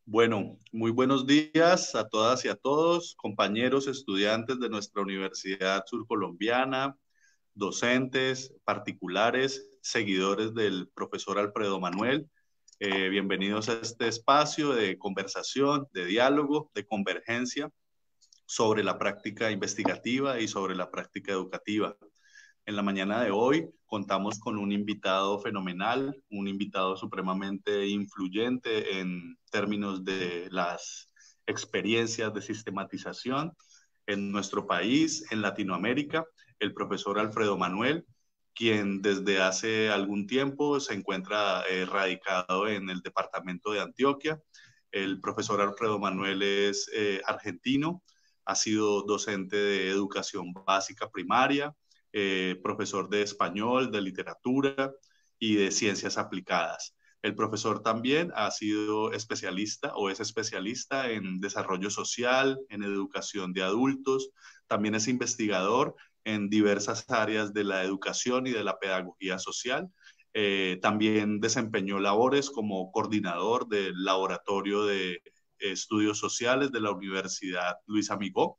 Bueno, muy buenos días a todas y a todos, compañeros, estudiantes de nuestra Universidad Surcolombiana, docentes, particulares, seguidores del profesor Alfredo Manuel. Bienvenidos a este espacio de conversación, de diálogo, de convergencia sobre la práctica investigativa y sobre la práctica educativa. En la mañana de hoy contamos con un invitado fenomenal, un invitado supremamente influyente en términos de las experiencias de sistematización en nuestro país, en Latinoamérica, el profesor Alfredo Manuel, quien desde hace algún tiempo se encuentra radicado en el departamento de Antioquia. El profesor Alfredo Manuel es argentino, ha sido docente de educación básica primaria, profesor de español, de literatura y de ciencias aplicadas. El profesor también ha sido especialista o es especialista en desarrollo social, en educación de adultos, también es investigador en diversas áreas de la educación y de la pedagogía social. También desempeñó labores como coordinador del laboratorio de estudios sociales de la Universidad Luis Amigó.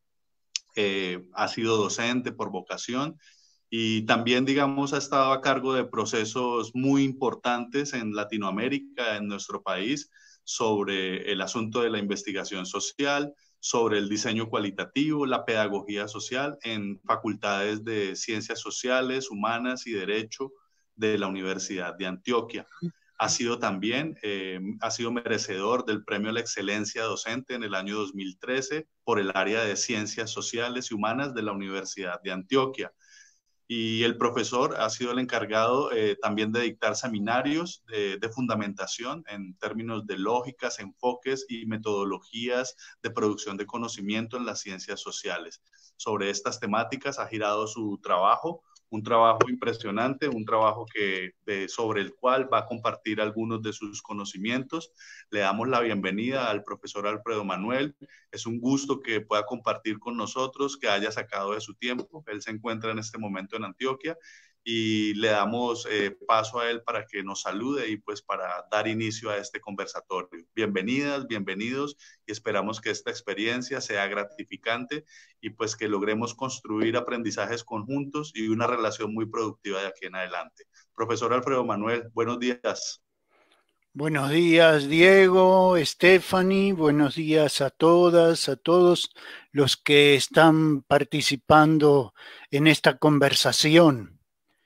Ha sido docente por vocación y también, digamos, ha estado a cargo de procesos muy importantes en Latinoamérica, en nuestro país, sobre el asunto de la investigación social, sobre el diseño cualitativo, la pedagogía social en facultades de ciencias sociales, humanas y derecho de la Universidad de Antioquia. Ha sido también, ha sido merecedor del Premio a la Excelencia Docente en el año 2013 por el área de Ciencias Sociales y Humanas de la Universidad de Antioquia. Y el profesor ha sido el encargado también de dictar seminarios de fundamentación en términos de lógicas, enfoques y metodologías de producción de conocimiento en las ciencias sociales. Sobre estas temáticas ha girado su trabajo, un trabajo impresionante, un trabajo sobre el cual va a compartir algunos de sus conocimientos. Le damos la bienvenida al profesor Alfredo Manuel. Es un gusto que pueda compartir con nosotros, que haya sacado de su tiempo. Él se encuentra en este momento en Antioquia y le damos paso a él para que nos salude y pues para dar inicio a este conversatorio. Bienvenidas, bienvenidos y esperamos que esta experiencia sea gratificante y pues que logremos construir aprendizajes conjuntos y una relación muy productiva de aquí en adelante. Profesor Alfredo Manuel, buenos días. Buenos días, Diego, Stephanie, buenos días a todas, a todos los que están participando en esta conversación.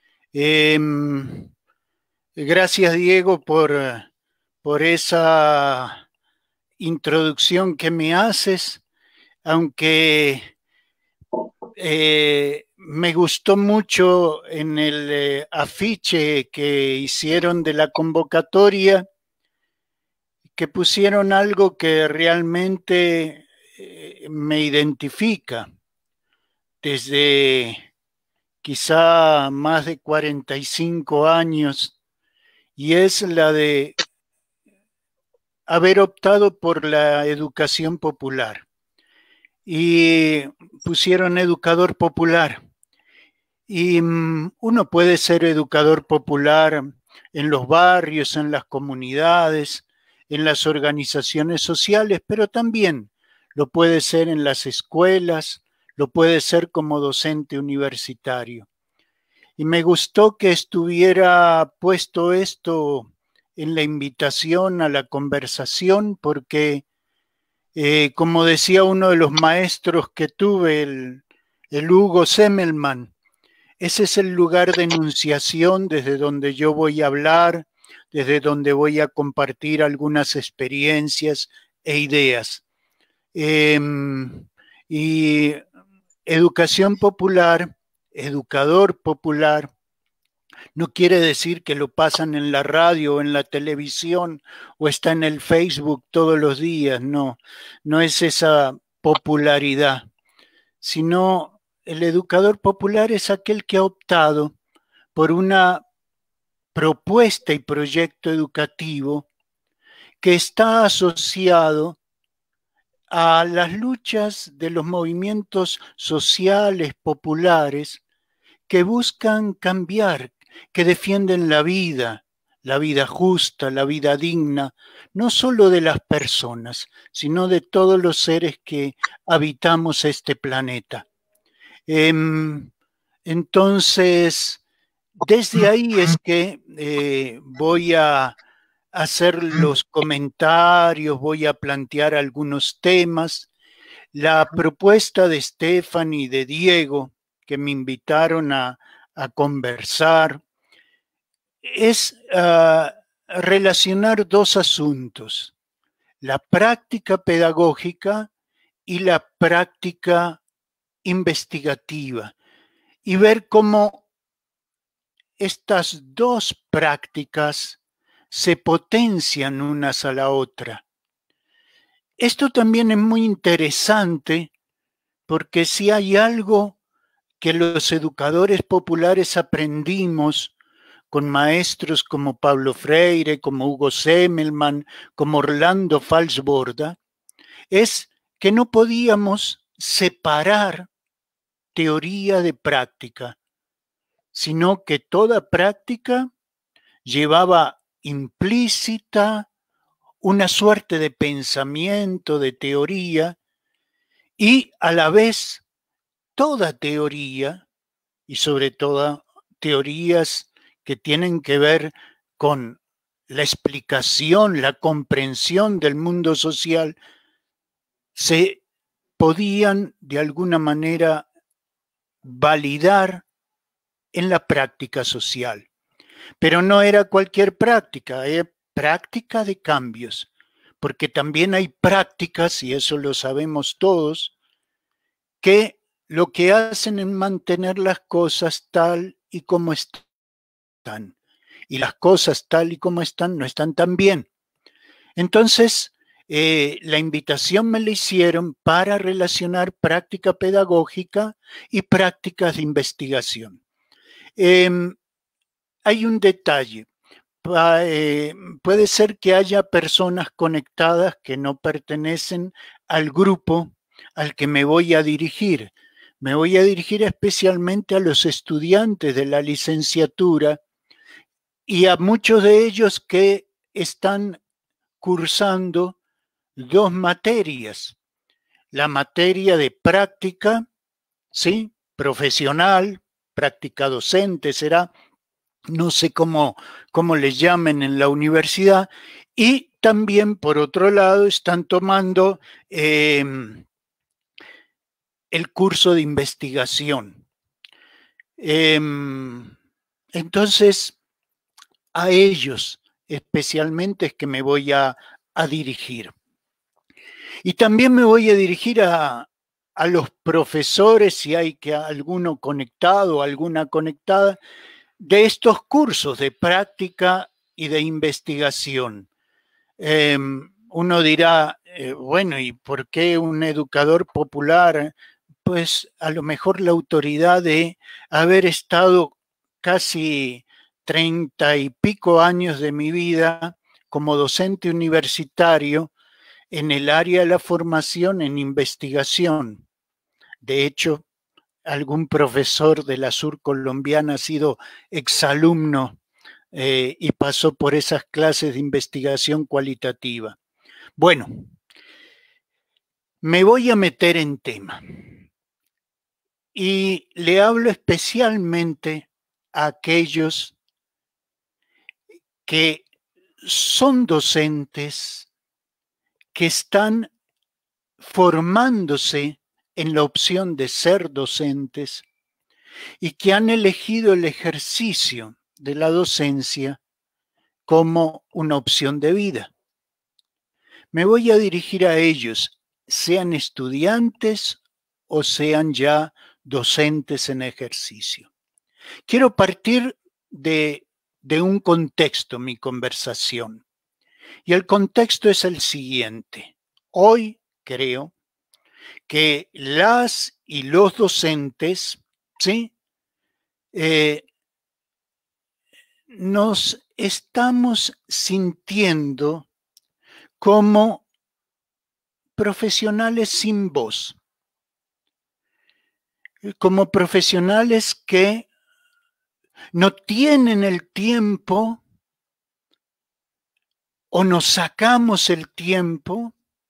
Gracias, Diego, por esa introducción que me haces, aunque me gustó mucho en el afiche que hicieron de la convocatoria, que pusieron algo que realmente me identifica desde quizá más de 45 años, y es la de haber optado por la educación popular. Y pusieron educador popular. Y uno puede ser educador popular en los barrios, en las comunidades, en las organizaciones sociales, pero también lo puede ser en las escuelas, lo puede ser como docente universitario. Y me gustó que estuviera puesto esto en la invitación a la conversación, porque como decía uno de los maestros que tuve, el Hugo Semmelmann, ese es el lugar de enunciación desde donde yo voy a hablar, desde donde voy a compartir algunas experiencias e ideas. Y educación popular, educador popular, no quiere decir que lo pasan en la radio o en la televisión o está en el Facebook todos los días, no, no es esa popularidad, sino el educador popular es aquel que ha optado por una propuesta y proyecto educativo que está asociado a las luchas de los movimientos sociales populares que buscan cambiar, que defienden la vida, la vida justa, la vida digna, no solo de las personas, sino de todos los seres que habitamos este planeta. Entonces, desde ahí es que voy a hacer los comentarios, voy a plantear algunos temas. La propuesta de Estefan y de Diego, que me invitaron a conversar, es relacionar dos asuntos: la práctica pedagógica y la práctica investigativa, y ver cómo estas dos prácticas se potencian unas a la otra. Esto también es muy interesante porque si hay algo que los educadores populares aprendimos con maestros como Pablo Freire, como Hugo Semmelmann, como Orlando Falsborda, es que no podíamos separar teoría de práctica, sino que toda práctica llevaba implícita una suerte de pensamiento, de teoría, y a la vez toda teoría, y sobre todo teorías que tienen que ver con la explicación, la comprensión del mundo social, se podían de alguna manera validar en la práctica social. Pero no era cualquier práctica, era práctica de cambios, porque también hay prácticas, y eso lo sabemos todos, que lo que hacen es mantener las cosas tal y como están. Y las cosas tal y como están no están tan bien. Entonces, la invitación me la hicieron para relacionar práctica pedagógica y prácticas de investigación. Hay un detalle. Puede ser que haya personas conectadas que no pertenecen al grupo al que me voy a dirigir. Me voy a dirigir especialmente a los estudiantes de la licenciatura y a muchos de ellos que están cursando dos materias. La materia de práctica, ¿sí?, profesional, práctica docente será, no sé cómo les llamen en la universidad, y también, por otro lado, están tomando el curso de investigación. Entonces, a ellos especialmente es que me voy a dirigir. Y también me voy a dirigir a los profesores, si hay que alguno conectado, alguna conectada, de estos cursos de práctica y de investigación. Uno dirá, bueno, ¿y por qué un educador popular? Pues a lo mejor la autoridad de haber estado casi 30 y pico años de mi vida como docente universitario en el área de la formación en investigación. De hecho, algún profesor de la Sur colombiana ha sido exalumno y pasó por esas clases de investigación cualitativa. Bueno, me voy a meter en tema y le hablo especialmente a aquellos que son docentes, que están formándose en la opción de ser docentes y que han elegido el ejercicio de la docencia como una opción de vida. Me voy a dirigir a ellos, sean estudiantes o sean ya docentes en ejercicio. Quiero partir de un contexto, mi conversación. Y el contexto es el siguiente. Hoy creo que las y los docentes, ¿sí?, nos estamos sintiendo como profesionales sin voz, como profesionales que no tienen el tiempo o nos sacamos el tiempo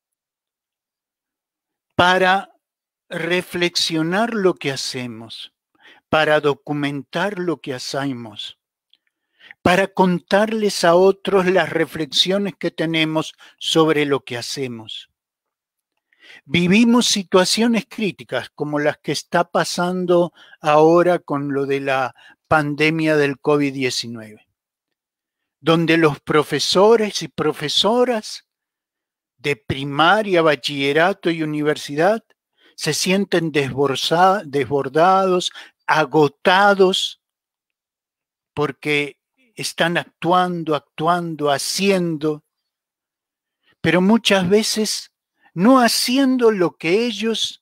para reflexionar lo que hacemos, para documentar lo que hacemos, para contarles a otros las reflexiones que tenemos sobre lo que hacemos. Vivimos situaciones críticas como las que está pasando ahora con lo de la pandemia del COVID-19, donde los profesores y profesoras de primaria, bachillerato y universidad se sienten desbordados, agotados, porque están actuando, haciendo, pero muchas veces no haciendo lo que ellos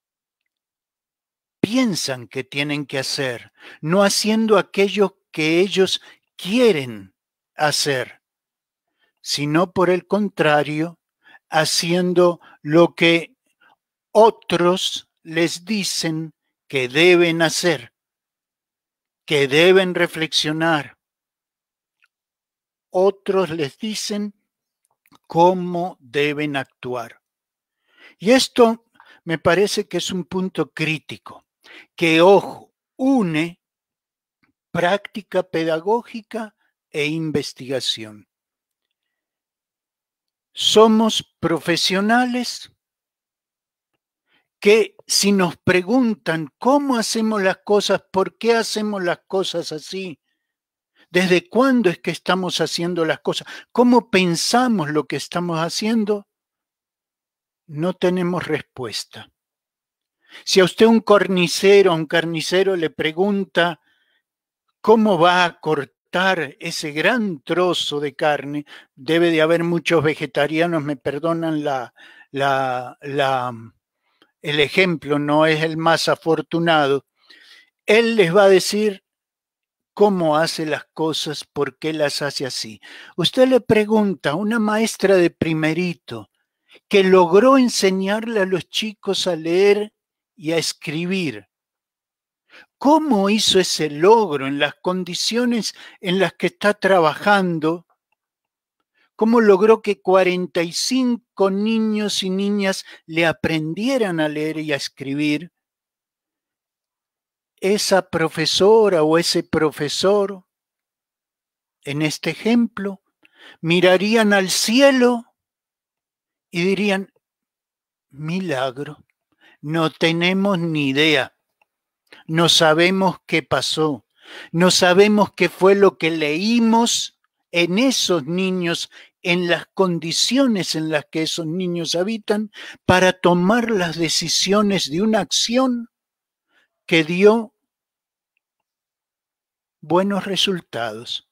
piensan que tienen que hacer, no haciendo aquello que ellos quieren hacer, sino por el contrario, haciendo lo que otros les dicen que deben hacer, que deben reflexionar. Otros les dicen cómo deben actuar. Y esto me parece que es un punto crítico, que, ojo, une práctica pedagógica e investigación. Somos profesionales que si nos preguntan cómo hacemos las cosas, por qué hacemos las cosas así, desde cuándo es que estamos haciendo las cosas, cómo pensamos lo que estamos haciendo, no tenemos respuesta. Si a usted un carnicero le pregunta cómo va a cortar ese gran trozo de carne, debe de haber muchos vegetarianos, me perdonan el ejemplo, no es el más afortunado. Él les va a decir cómo hace las cosas, por qué las hace así. Usted le pregunta a una maestra de primerito que logró enseñarle a los chicos a leer y a escribir. ¿Cómo hizo ese logro en las condiciones en las que está trabajando? ¿Cómo logró que 45 niños y niñas le aprendieran a leer y a escribir? Esa profesora o ese profesor, en este ejemplo, mirarían al cielo y dirían, milagro, no tenemos ni idea, no sabemos qué pasó, no sabemos qué fue lo que leímos en esos niños, en las condiciones en las que esos niños habitan, para tomar las decisiones de una acción que dio buenos resultados.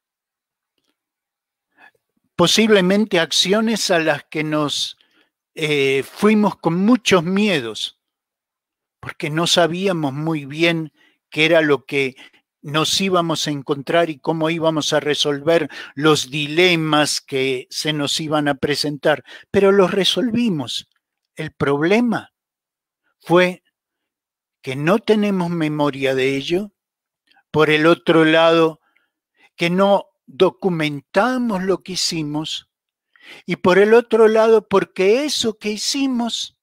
Posiblemente acciones a las que nos fuimos con muchos miedos, porque no sabíamos muy bien qué era lo que nos íbamos a encontrar y cómo íbamos a resolver los dilemas que se nos iban a presentar, pero los resolvimos. El problema fue que no tenemos memoria de ello. Por el otro lado, que no documentamos lo que hicimos. Y por el otro lado, porque eso que hicimos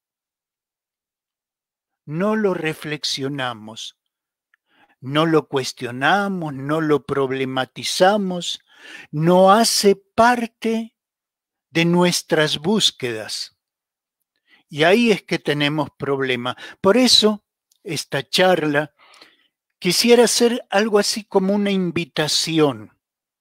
no lo reflexionamos, no lo cuestionamos, no lo problematizamos, no hace parte de nuestras búsquedas. Y ahí es que tenemos problema. Por eso, esta charla quisiera ser algo así como una invitación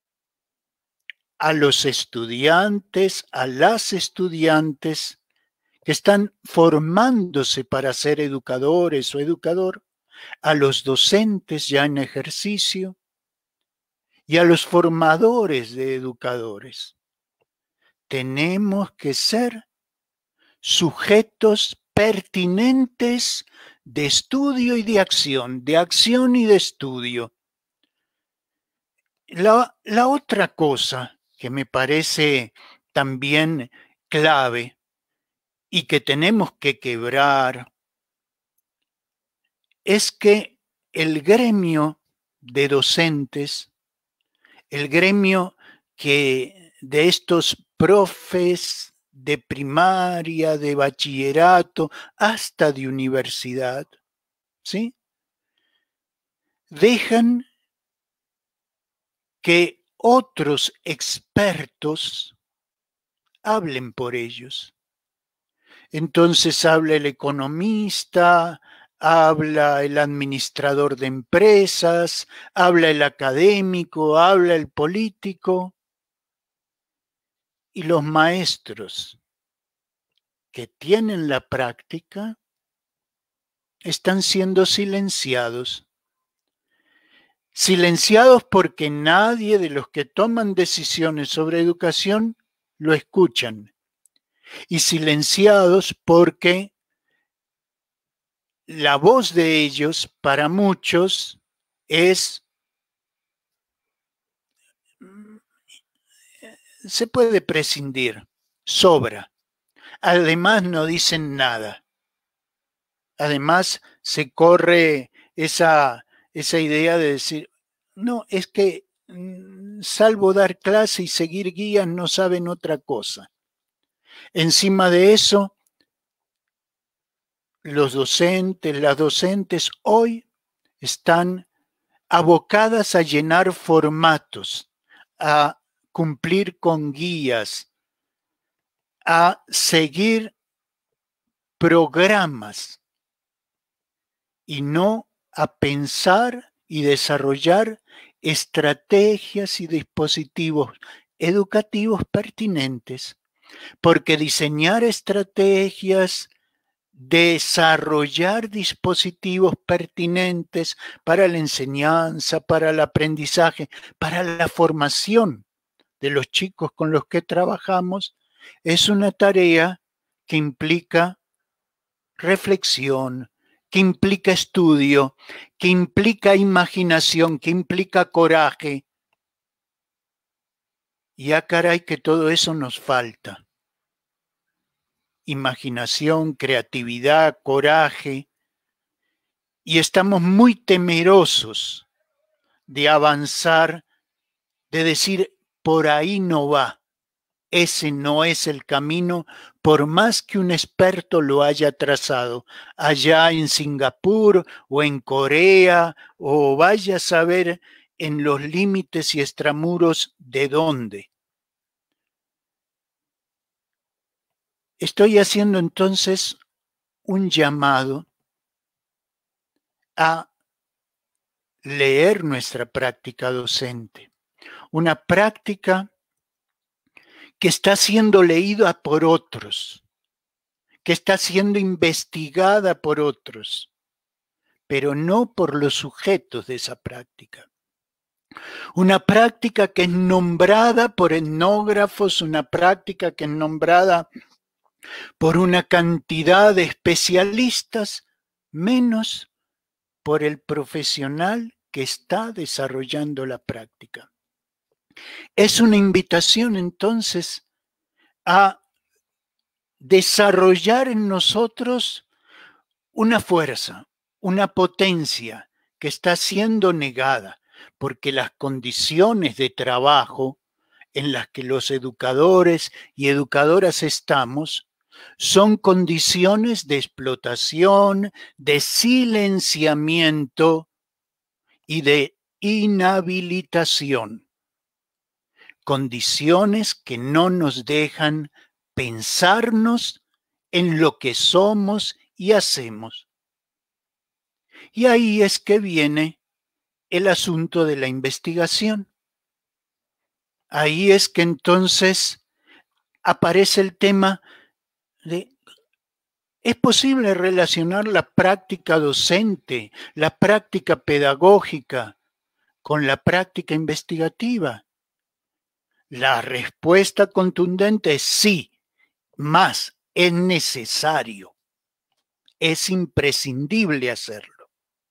a los estudiantes, a las estudiantes que están formándose para ser educadores o educador, a los docentes ya en ejercicio y a los formadores de educadores. Tenemos que ser sujetos pertinentes de estudio y de acción y de estudio. La otra cosa que me parece también clave y que tenemos que quebrar es que el gremio de docentes, el gremio de estos profes de primaria, de bachillerato, hasta de universidad, ¿sí? Dejan que otros expertos hablen por ellos. Entonces habla el economista, habla el administrador de empresas, habla el académico, habla el político, y los maestros que tienen la práctica están siendo silenciados. Silenciados porque nadie de los que toman decisiones sobre educación lo escuchan. Y silenciados porque la voz de ellos para muchos se puede prescindir, sobra. Además no dicen nada. Además se corre esa idea de decir, no, es que salvo dar clase y seguir guías no saben otra cosa. Encima de eso, los docentes, las docentes hoy están abocadas a llenar formatos, a cumplir con guías, a seguir programas y no a pensar y desarrollar estrategias y dispositivos educativos pertinentes, porque diseñar estrategias, desarrollar dispositivos pertinentes para la enseñanza, para el aprendizaje, para la formación de los chicos con los que trabajamos, es una tarea que implica reflexión, que implica estudio, que implica imaginación, que implica coraje. Y caray que todo eso nos falta. Imaginación, creatividad, coraje. Y estamos muy temerosos de avanzar, de decir, por ahí no va. Ese no es el camino, por más que un experto lo haya trazado allá en Singapur o en Corea, o vaya a saber en los límites y extramuros de dónde. Estoy haciendo entonces un llamado a leer nuestra práctica docente, una práctica que está siendo leída por otros, que está siendo investigada por otros, pero no por los sujetos de esa práctica. Una práctica que es nombrada por etnógrafos, una práctica que es nombrada por una cantidad de especialistas, menos por el profesional que está desarrollando la práctica. Es una invitación entonces a desarrollar en nosotros una fuerza, una potencia que está siendo negada, porque las condiciones de trabajo en las que los educadores y educadoras estamos son condiciones de explotación, de silenciamiento y de inhabilitación. Condiciones que no nos dejan pensarnos en lo que somos y hacemos. Y ahí es que viene el asunto de la investigación. Ahí es que entonces aparece el tema de, ¿es posible relacionar la práctica docente, la práctica pedagógica con la práctica investigativa? La respuesta contundente es sí, más es necesario, es imprescindible hacerlo.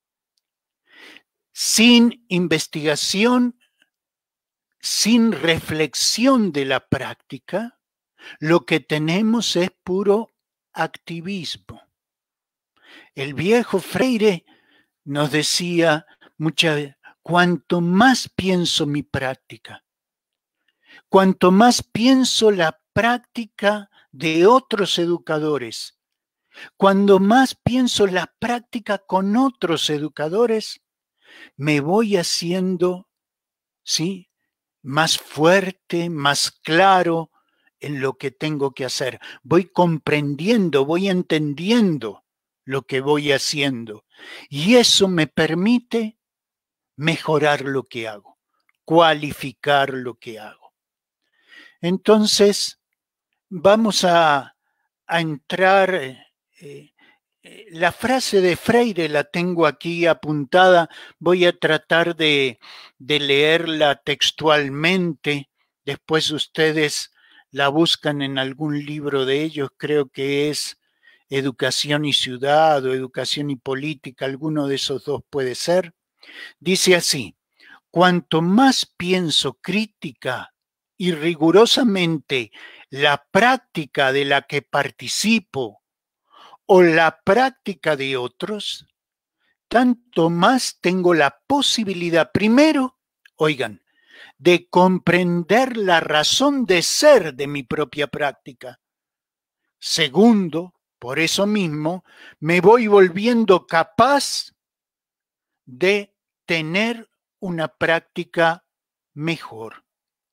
Sin investigación, sin reflexión de la práctica, lo que tenemos es puro activismo. El viejo Freire nos decía muchas veces, cuanto más pienso mi práctica, cuanto más pienso la práctica de otros educadores. Cuando más pienso la práctica con otros educadores, me voy haciendo, ¿sí?, más fuerte, más claro en lo que tengo que hacer. Voy comprendiendo, voy entendiendo lo que voy haciendo. Y eso me permite mejorar lo que hago, cualificar lo que hago. Entonces, vamos a entrar. La frase de Freire la tengo aquí apuntada. Voy a tratar de leerla textualmente. Después ustedes la buscan en algún libro de ellos. Creo que es Educación y Ciudad o Educación y Política. Alguno de esos dos puede ser. Dice así: cuanto más pienso crítica y rigurosamente la práctica de la que participo o la práctica de otros, tanto más tengo la posibilidad, primero, oigan, de comprender la razón de ser de mi propia práctica. Segundo, por eso mismo, me voy volviendo capaz de tener una práctica mejor.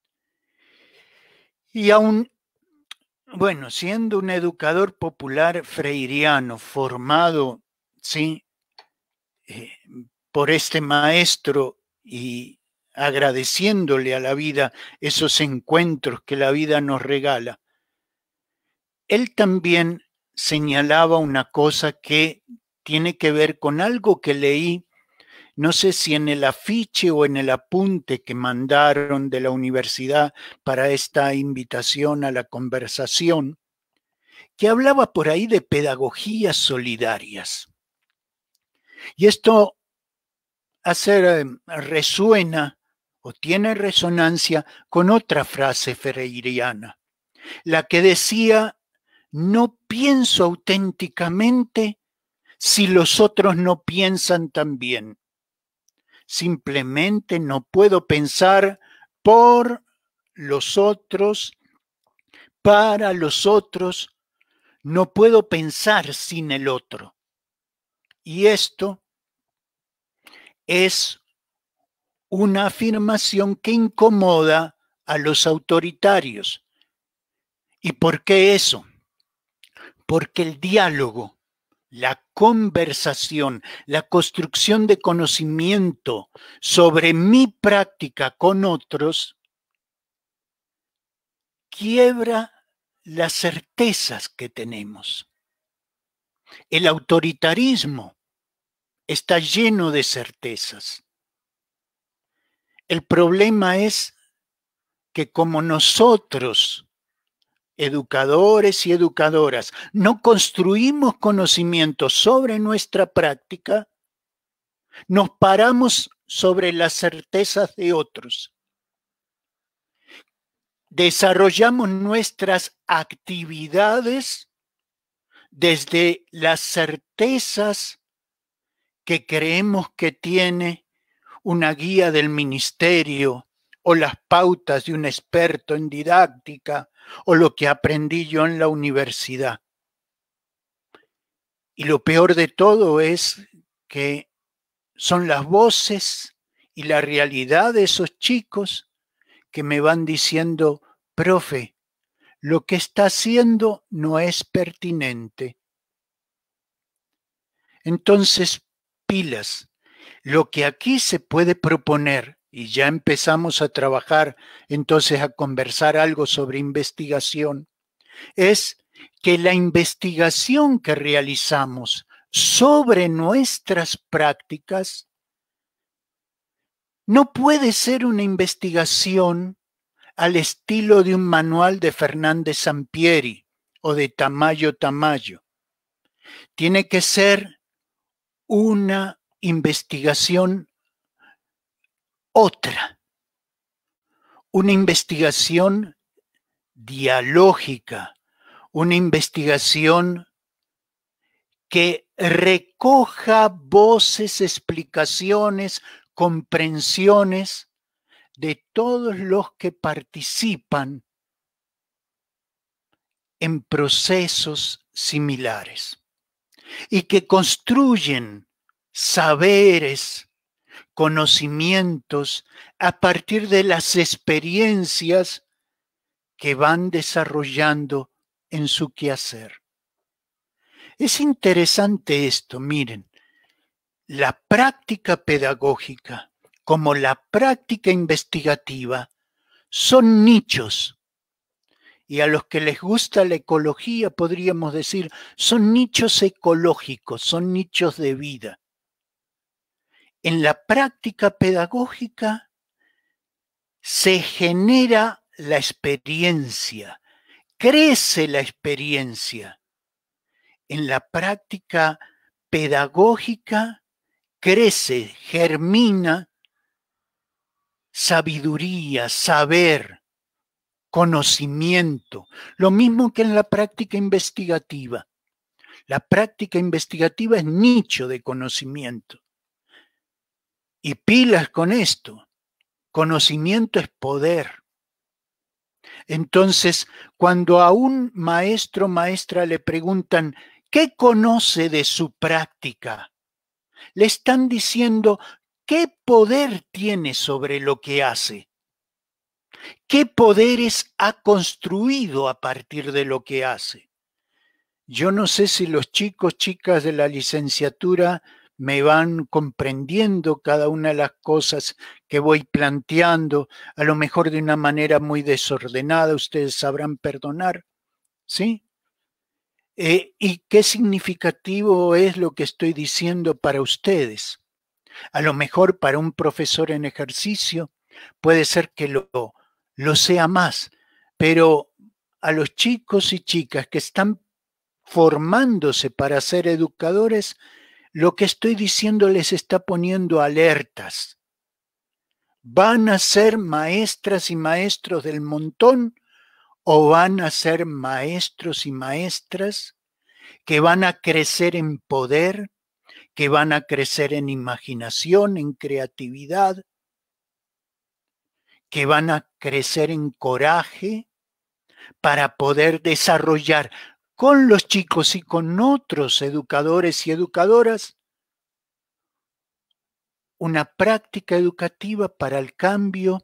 Y aún, bueno, siendo un educador popular freiriano formado, sí, por este maestro y agradeciéndole a la vida esos encuentros que la vida nos regala, él también señalaba una cosa que tiene que ver con algo que leí, no sé si en el afiche o en el apunte que mandaron de la universidad para esta invitación a la conversación, que hablaba por ahí de pedagogías solidarias. Y esto resuena o tiene resonancia con otra frase freiriana, la que decía: no pienso auténticamente si los otros no piensan también. Simplemente no puedo pensar por los otros, para los otros, no puedo pensar sin el otro. Y esto es una afirmación que incomoda a los autoritarios. ¿Y por qué eso? Porque el diálogo, la conversación, la construcción de conocimiento sobre mi práctica con otros quiebra las certezas que tenemos. El autoritarismo está lleno de certezas. El problema es que como nosotros, educadores y educadoras, no construimos conocimientos sobre nuestra práctica, nos paramos sobre las certezas de otros. Desarrollamos nuestras actividades desde las certezas que creemos que tiene una guía del ministerio o las pautas de un experto en didáctica o lo que aprendí yo en la universidad. Y lo peor de todo es que son las voces y la realidad de esos chicos que me van diciendo: profe, lo que está haciendo no es pertinente. Entonces, pilas, lo que aquí se puede proponer, y ya empezamos a trabajar, entonces a conversar algo sobre investigación, es que la investigación que realizamos sobre nuestras prácticas no puede ser una investigación al estilo de un manual de Fernández Sampieri o de Tamayo Tamayo. Tiene que ser una investigación otra, una investigación dialógica, una investigación que recoja voces, explicaciones, comprensiones de todos los que participan en procesos similares y que construyen saberes, conocimientos a partir de las experiencias que van desarrollando en su quehacer. Es interesante esto, miren, la práctica pedagógica como la práctica investigativa son nichos, y a los que les gusta la ecología podríamos decir, son nichos ecológicos, son nichos de vida. En la práctica pedagógica se genera la experiencia, crece la experiencia. En la práctica pedagógica crece, germina sabiduría, saber, conocimiento, lo mismo que en la práctica investigativa. La práctica investigativa es nicho de conocimiento. Y pilas con esto, conocimiento es poder. Entonces, cuando a un maestro o maestra le preguntan, ¿qué conoce de su práctica? Le están diciendo, ¿qué poder tiene sobre lo que hace? ¿Qué poderes ha construido a partir de lo que hace? Yo no sé si los chicos, chicas de la licenciatura me van comprendiendo cada una de las cosas que voy planteando, a lo mejor de una manera muy desordenada, ustedes sabrán perdonar, ¿sí? ¿Y qué significativo es lo que estoy diciendo para ustedes? A lo mejor para un profesor en ejercicio puede ser que lo sea más, pero a los chicos y chicas que están formándose para ser educadores, lo que estoy diciendo les está poniendo alertas. ¿Van a ser maestras y maestros del montón o van a ser maestros y maestras que van a crecer en poder, que van a crecer en imaginación, en creatividad, que van a crecer en coraje para poder desarrollar con los chicos y con otros educadores y educadoras una práctica educativa para el cambio,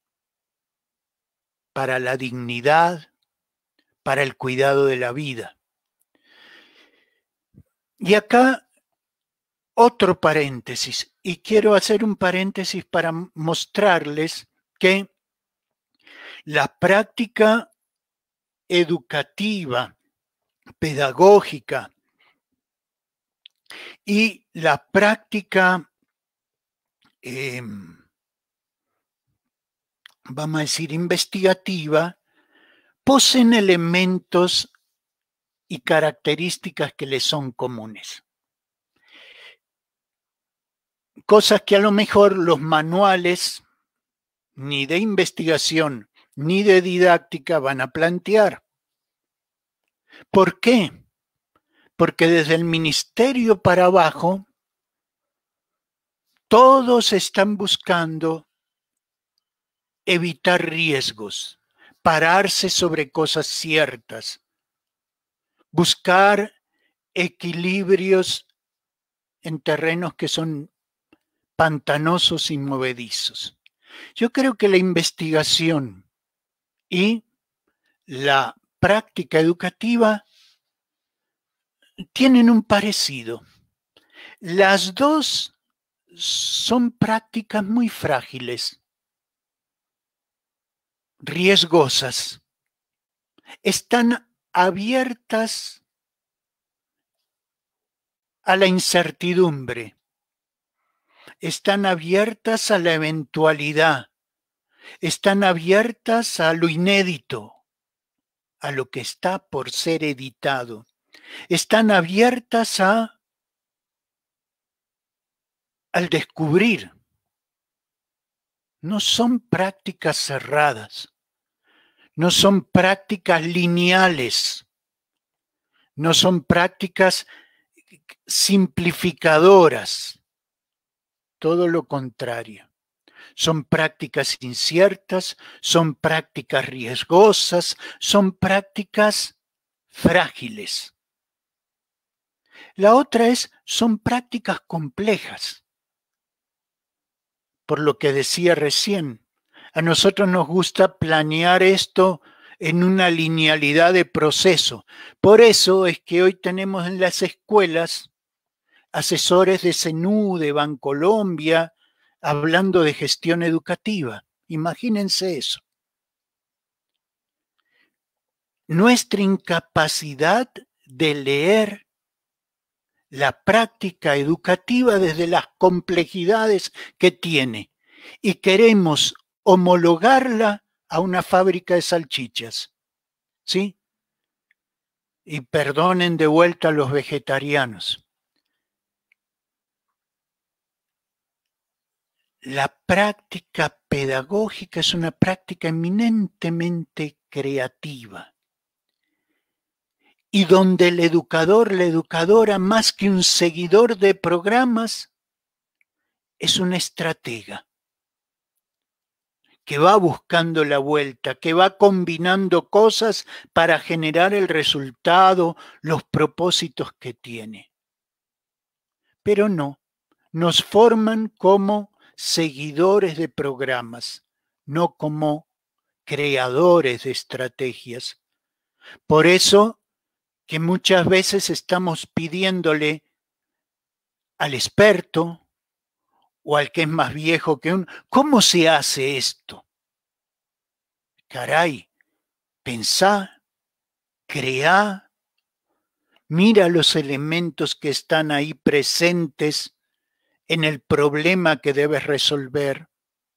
para la dignidad, para el cuidado de la vida? Y acá otro paréntesis, y quiero hacer un paréntesis para mostrarles que la práctica educativa, pedagógica y la práctica, vamos a decir, investigativa, poseen elementos y características que les son comunes. Cosas que a lo mejor los manuales ni de investigación ni de didáctica van a plantear. ¿Por qué? Porque desde el ministerio para abajo, todos están buscando evitar riesgos, pararse sobre cosas ciertas, buscar equilibrios en terrenos que son pantanosos y movedizos. Yo creo que la investigación y la práctica educativa tienen un parecido. Las dos son prácticas muy frágiles, riesgosas, están abiertas a la incertidumbre, están abiertas a la eventualidad, están abiertas a lo inédito, a lo que está por ser editado, están abiertas al descubrir. No son prácticas cerradas, no son prácticas lineales, no son prácticas simplificadoras, todo lo contrario. Son prácticas inciertas, son prácticas riesgosas, son prácticas frágiles. La otra son prácticas complejas. Por lo que decía recién, a nosotros nos gusta planear esto en una linealidad de proceso. Por eso es que hoy tenemos en las escuelas asesores de CNU, de Bancolombia, hablando de gestión educativa. Imagínense eso. Nuestra incapacidad de leer la práctica educativa desde las complejidades que tiene y queremos homologarla a una fábrica de salchichas, ¿sí? Y perdonen de vuelta a los vegetarianos. La práctica pedagógica es una práctica eminentemente creativa y donde el educador, la educadora, más que un seguidor de programas, es una estratega que va buscando la vuelta, que va combinando cosas para generar el resultado, los propósitos que tiene. Pero no, nos forman como seguidores de programas, no como creadores de estrategias. Por eso que muchas veces estamos pidiéndole al experto o al que es más viejo que uno, ¿cómo se hace esto? Caray, pensá, creá, mira los elementos que están ahí presentes en el problema que debes resolver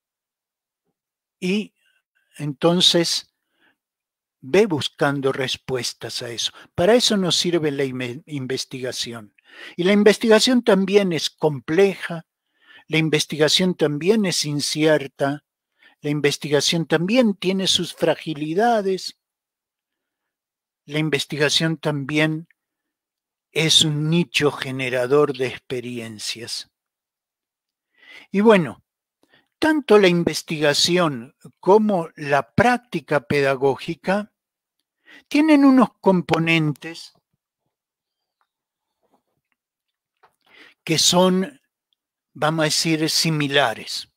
y entonces ve buscando respuestas a eso. Para eso nos sirve la investigación. Y la investigación también es compleja, la investigación también es incierta, la investigación también tiene sus fragilidades, la investigación también es un nicho generador de experiencias. Y bueno, tanto la investigación como la práctica pedagógica tienen unos componentes que son, vamos a decir, similares.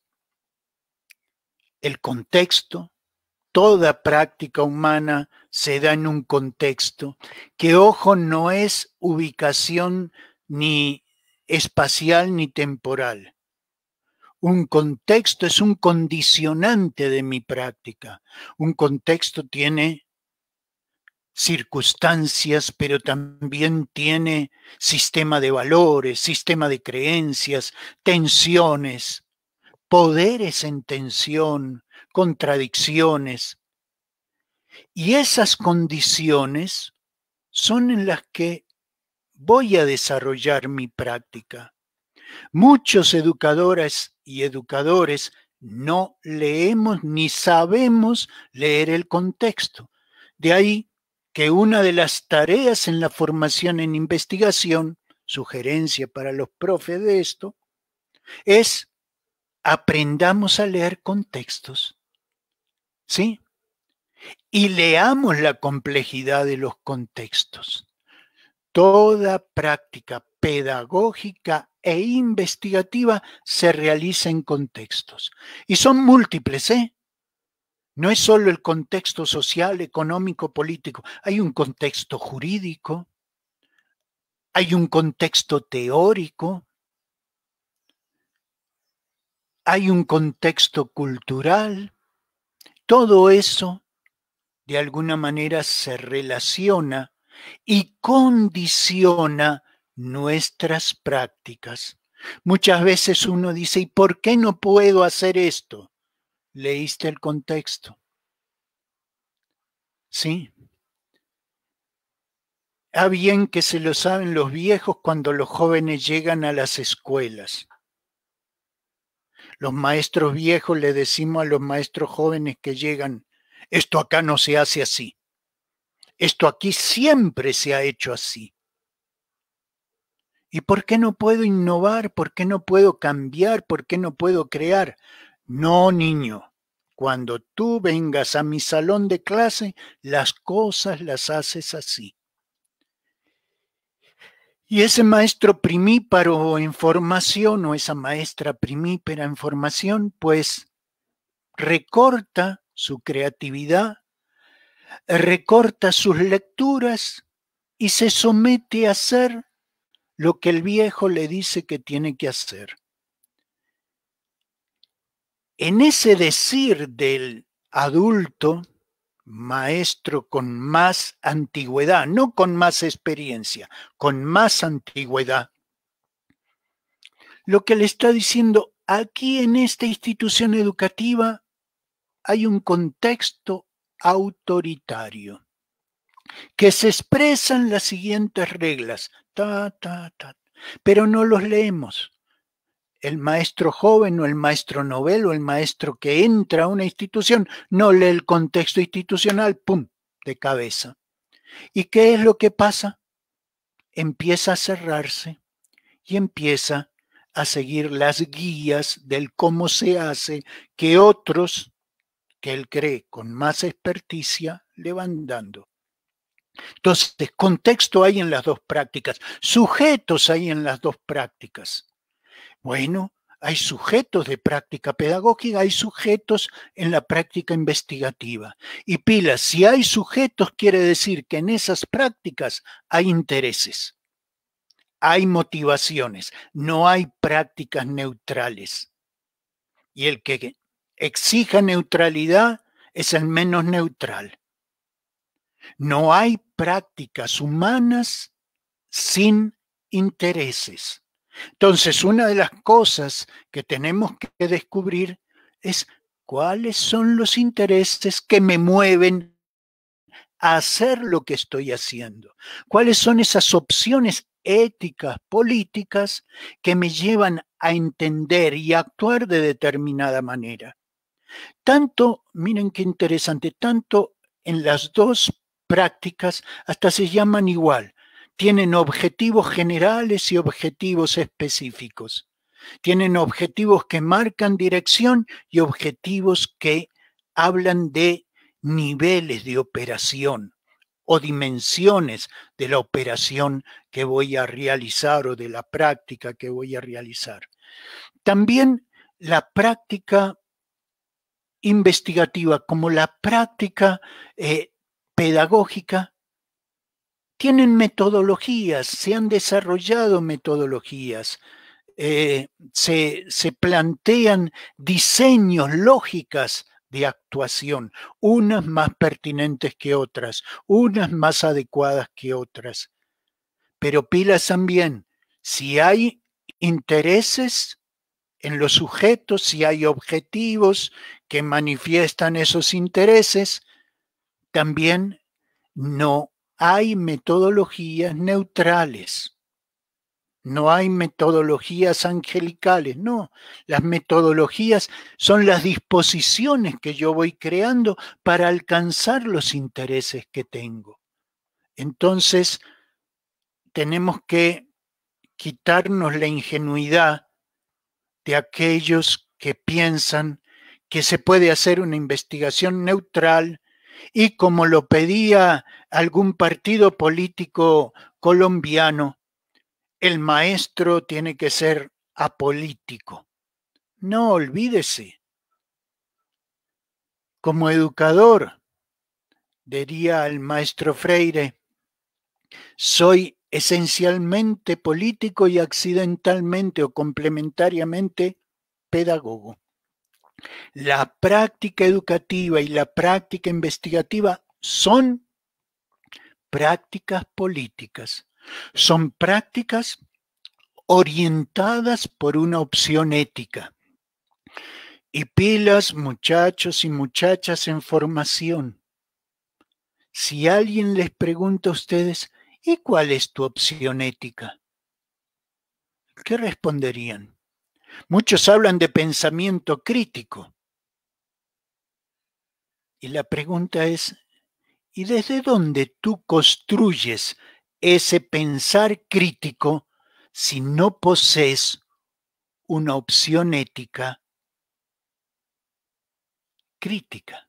El contexto, toda práctica humana se da en un contexto, que ojo, no es ubicación ni espacial ni temporal. Un contexto es un condicionante de mi práctica. Un contexto tiene circunstancias, pero también tiene sistema de valores, sistema de creencias, tensiones, poderes en tensión, contradicciones. Y esas condiciones son en las que voy a desarrollar mi práctica. Muchos educadoras y educadores no leemos ni sabemos leer el contexto. De ahí que una de las tareas en la formación en investigación, sugerencia para los profes de esto, es aprendamos a leer contextos, ¿sí? Y leamos la complejidad de los contextos. Toda práctica pedagógica e investigativa se realiza en contextos. Y son múltiples, ¿eh? No es solo el contexto social, económico, político. Hay un contexto jurídico, hay un contexto teórico, hay un contexto cultural. Todo eso, de alguna manera, se relaciona y condiciona nuestras prácticas. Muchas veces uno dice, ¿y por qué no puedo hacer esto? ¿Leíste el contexto? Sí. Ah, bien que se lo saben los viejos cuando los jóvenes llegan a las escuelas. Los maestros viejos le decimos a los maestros jóvenes que llegan, esto acá no se hace así. Esto aquí siempre se ha hecho así. ¿Y por qué no puedo innovar? ¿Por qué no puedo cambiar? ¿Por qué no puedo crear? No, niño. Cuando tú vengas a mi salón de clase, las cosas las haces así. Y ese maestro primíparo en formación o esa maestra primípera en formación, pues recorta su creatividad, recorta sus lecturas y se somete a hacer lo que el viejo le dice que tiene que hacer. En ese decir del adulto, maestro con más antigüedad, no con más experiencia, con más antigüedad, lo que le está diciendo, aquí en esta institución educativa hay un contexto autoritario que se expresan las siguientes reglas, pero no los leemos. El maestro joven o el maestro novel o el maestro que entra a una institución no lee el contexto institucional, ¡pum!, de cabeza. ¿Y qué es lo que pasa? Empieza a cerrarse y empieza a seguir las guías del cómo se hace que otros, que él cree con más experticia, le van dando. Entonces, contexto hay en las dos prácticas, sujetos hay en las dos prácticas. Bueno, hay sujetos de práctica pedagógica, hay sujetos en la práctica investigativa. Y pilas, si hay sujetos, quiere decir que en esas prácticas hay intereses, hay motivaciones, no hay prácticas neutrales. Y el que exija neutralidad es el menos neutral. No hay prácticas humanas sin intereses. Entonces, una de las cosas que tenemos que descubrir es cuáles son los intereses que me mueven a hacer lo que estoy haciendo. ¿Cuáles son esas opciones éticas, políticas que me llevan a entender y actuar de determinada manera? Tanto, miren qué interesante, tanto en las dos prácticas hasta se llaman igual. Tienen objetivos generales y objetivos específicos. Tienen objetivos que marcan dirección y objetivos que hablan de niveles de operación o dimensiones de la operación que voy a realizar o de la práctica que voy a realizar. También la práctica investigativa como la práctica pedagógica tienen metodologías, se han desarrollado metodologías, se plantean diseños, lógicas de actuación, unas más pertinentes que otras, unas más adecuadas que otras. Pero pilas también, si hay intereses en los sujetos, si hay objetivos que manifiestan esos intereses, también no hay metodologías neutrales, no hay metodologías angelicales, no. Las metodologías son las disposiciones que yo voy creando para alcanzar los intereses que tengo. Entonces, tenemos que quitarnos la ingenuidad de aquellos que piensan que se puede hacer una investigación neutral y como lo pedía algún partido político colombiano, el maestro tiene que ser apolítico. No, olvídese. Como educador, diría el maestro Freire, soy esencialmente político y accidentalmente o complementariamente pedagogo. La práctica educativa y la práctica investigativa son prácticas políticas, son prácticas orientadas por una opción ética. Y pilas, muchachos y muchachas en formación. Si alguien les pregunta a ustedes, ¿y cuál es tu opción ética? ¿Qué responderían? Muchos hablan de pensamiento crítico. Y la pregunta es, ¿y desde dónde tú construyes ese pensar crítico si no posees una opción ética crítica,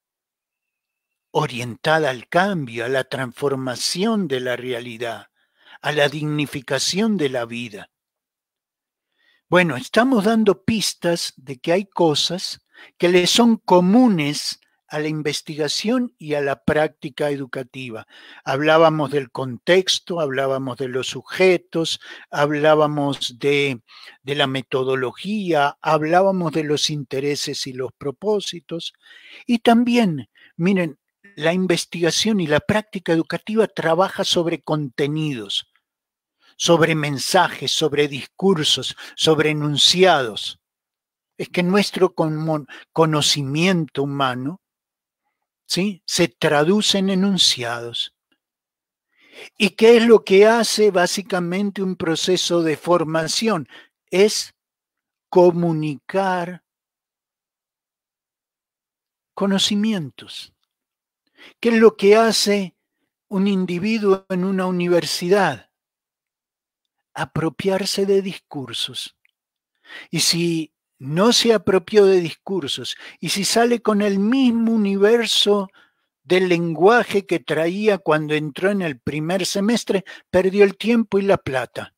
orientada al cambio, a la transformación de la realidad, a la dignificación de la vida. Bueno, estamos dando pistas de que hay cosas que le son comunes a la investigación y a la práctica educativa. Hablábamos del contexto, hablábamos de los sujetos, hablábamos de la metodología, hablábamos de los intereses y los propósitos. Y también, miren, la investigación y la práctica educativa trabaja sobre contenidos, sobre mensajes, sobre discursos, sobre enunciados. Es que nuestro conocimiento humano, ¿sí?, se traduce en enunciados. ¿Y qué es lo que hace básicamente un proceso de formación? Es comunicar conocimientos. ¿Qué es lo que hace un individuo en una universidad? Apropiarse de discursos. Y si no se apropió de discursos, y si sale con el mismo universo del lenguaje que traía cuando entró en el primer semestre, perdió el tiempo y la plata.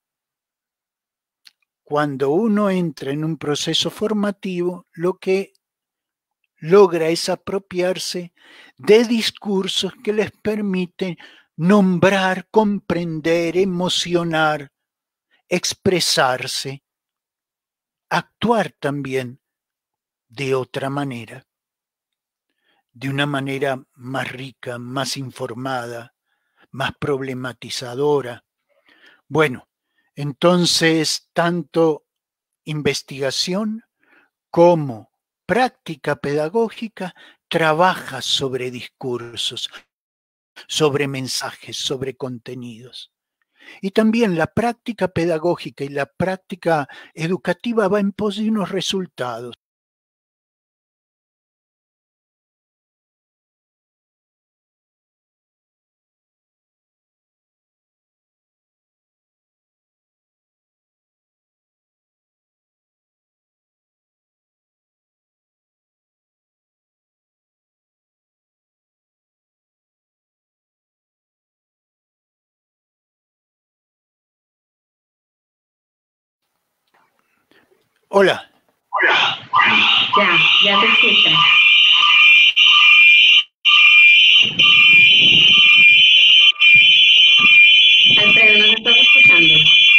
Cuando uno entra en un proceso formativo, lo que logra es apropiarse de discursos que les permiten nombrar, comprender, emocionar, expresarse, actuar también de otra manera, de una manera más rica, más informada, más problematizadora. Bueno, entonces tanto investigación como práctica pedagógica trabaja sobre discursos, sobre mensajes, sobre contenidos. Y también la práctica pedagógica y la práctica educativa va en pos de unos resultados. Hola. Ya te escucho. Alfredo, ¿no te estás escuchando?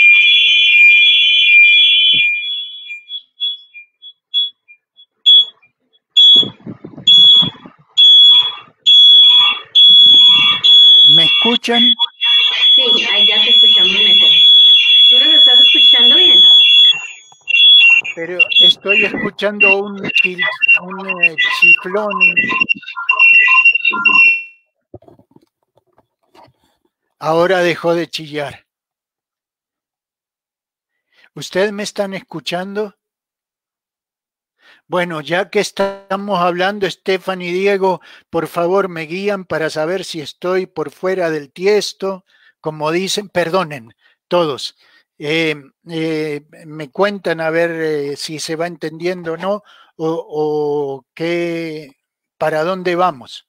¿Me escuchan? Sí, ahí ya te escuchamos mejor. ¿Tú nos estás escuchando bien? Pero estoy escuchando un chiflón. Ahora dejó de chillar. ¿Ustedes me están escuchando? Bueno, ya que estamos hablando, Estefan y Diego, por favor me guían para saber si estoy por fuera del tiesto, como dicen, perdonen todos. Me cuentan a ver si se va entendiendo o no, o qué, para dónde vamos.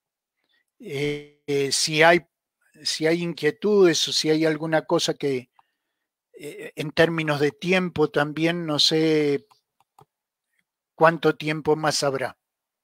Si hay inquietudes o si hay alguna cosa que en términos de tiempo también no sé cuánto tiempo más habrá.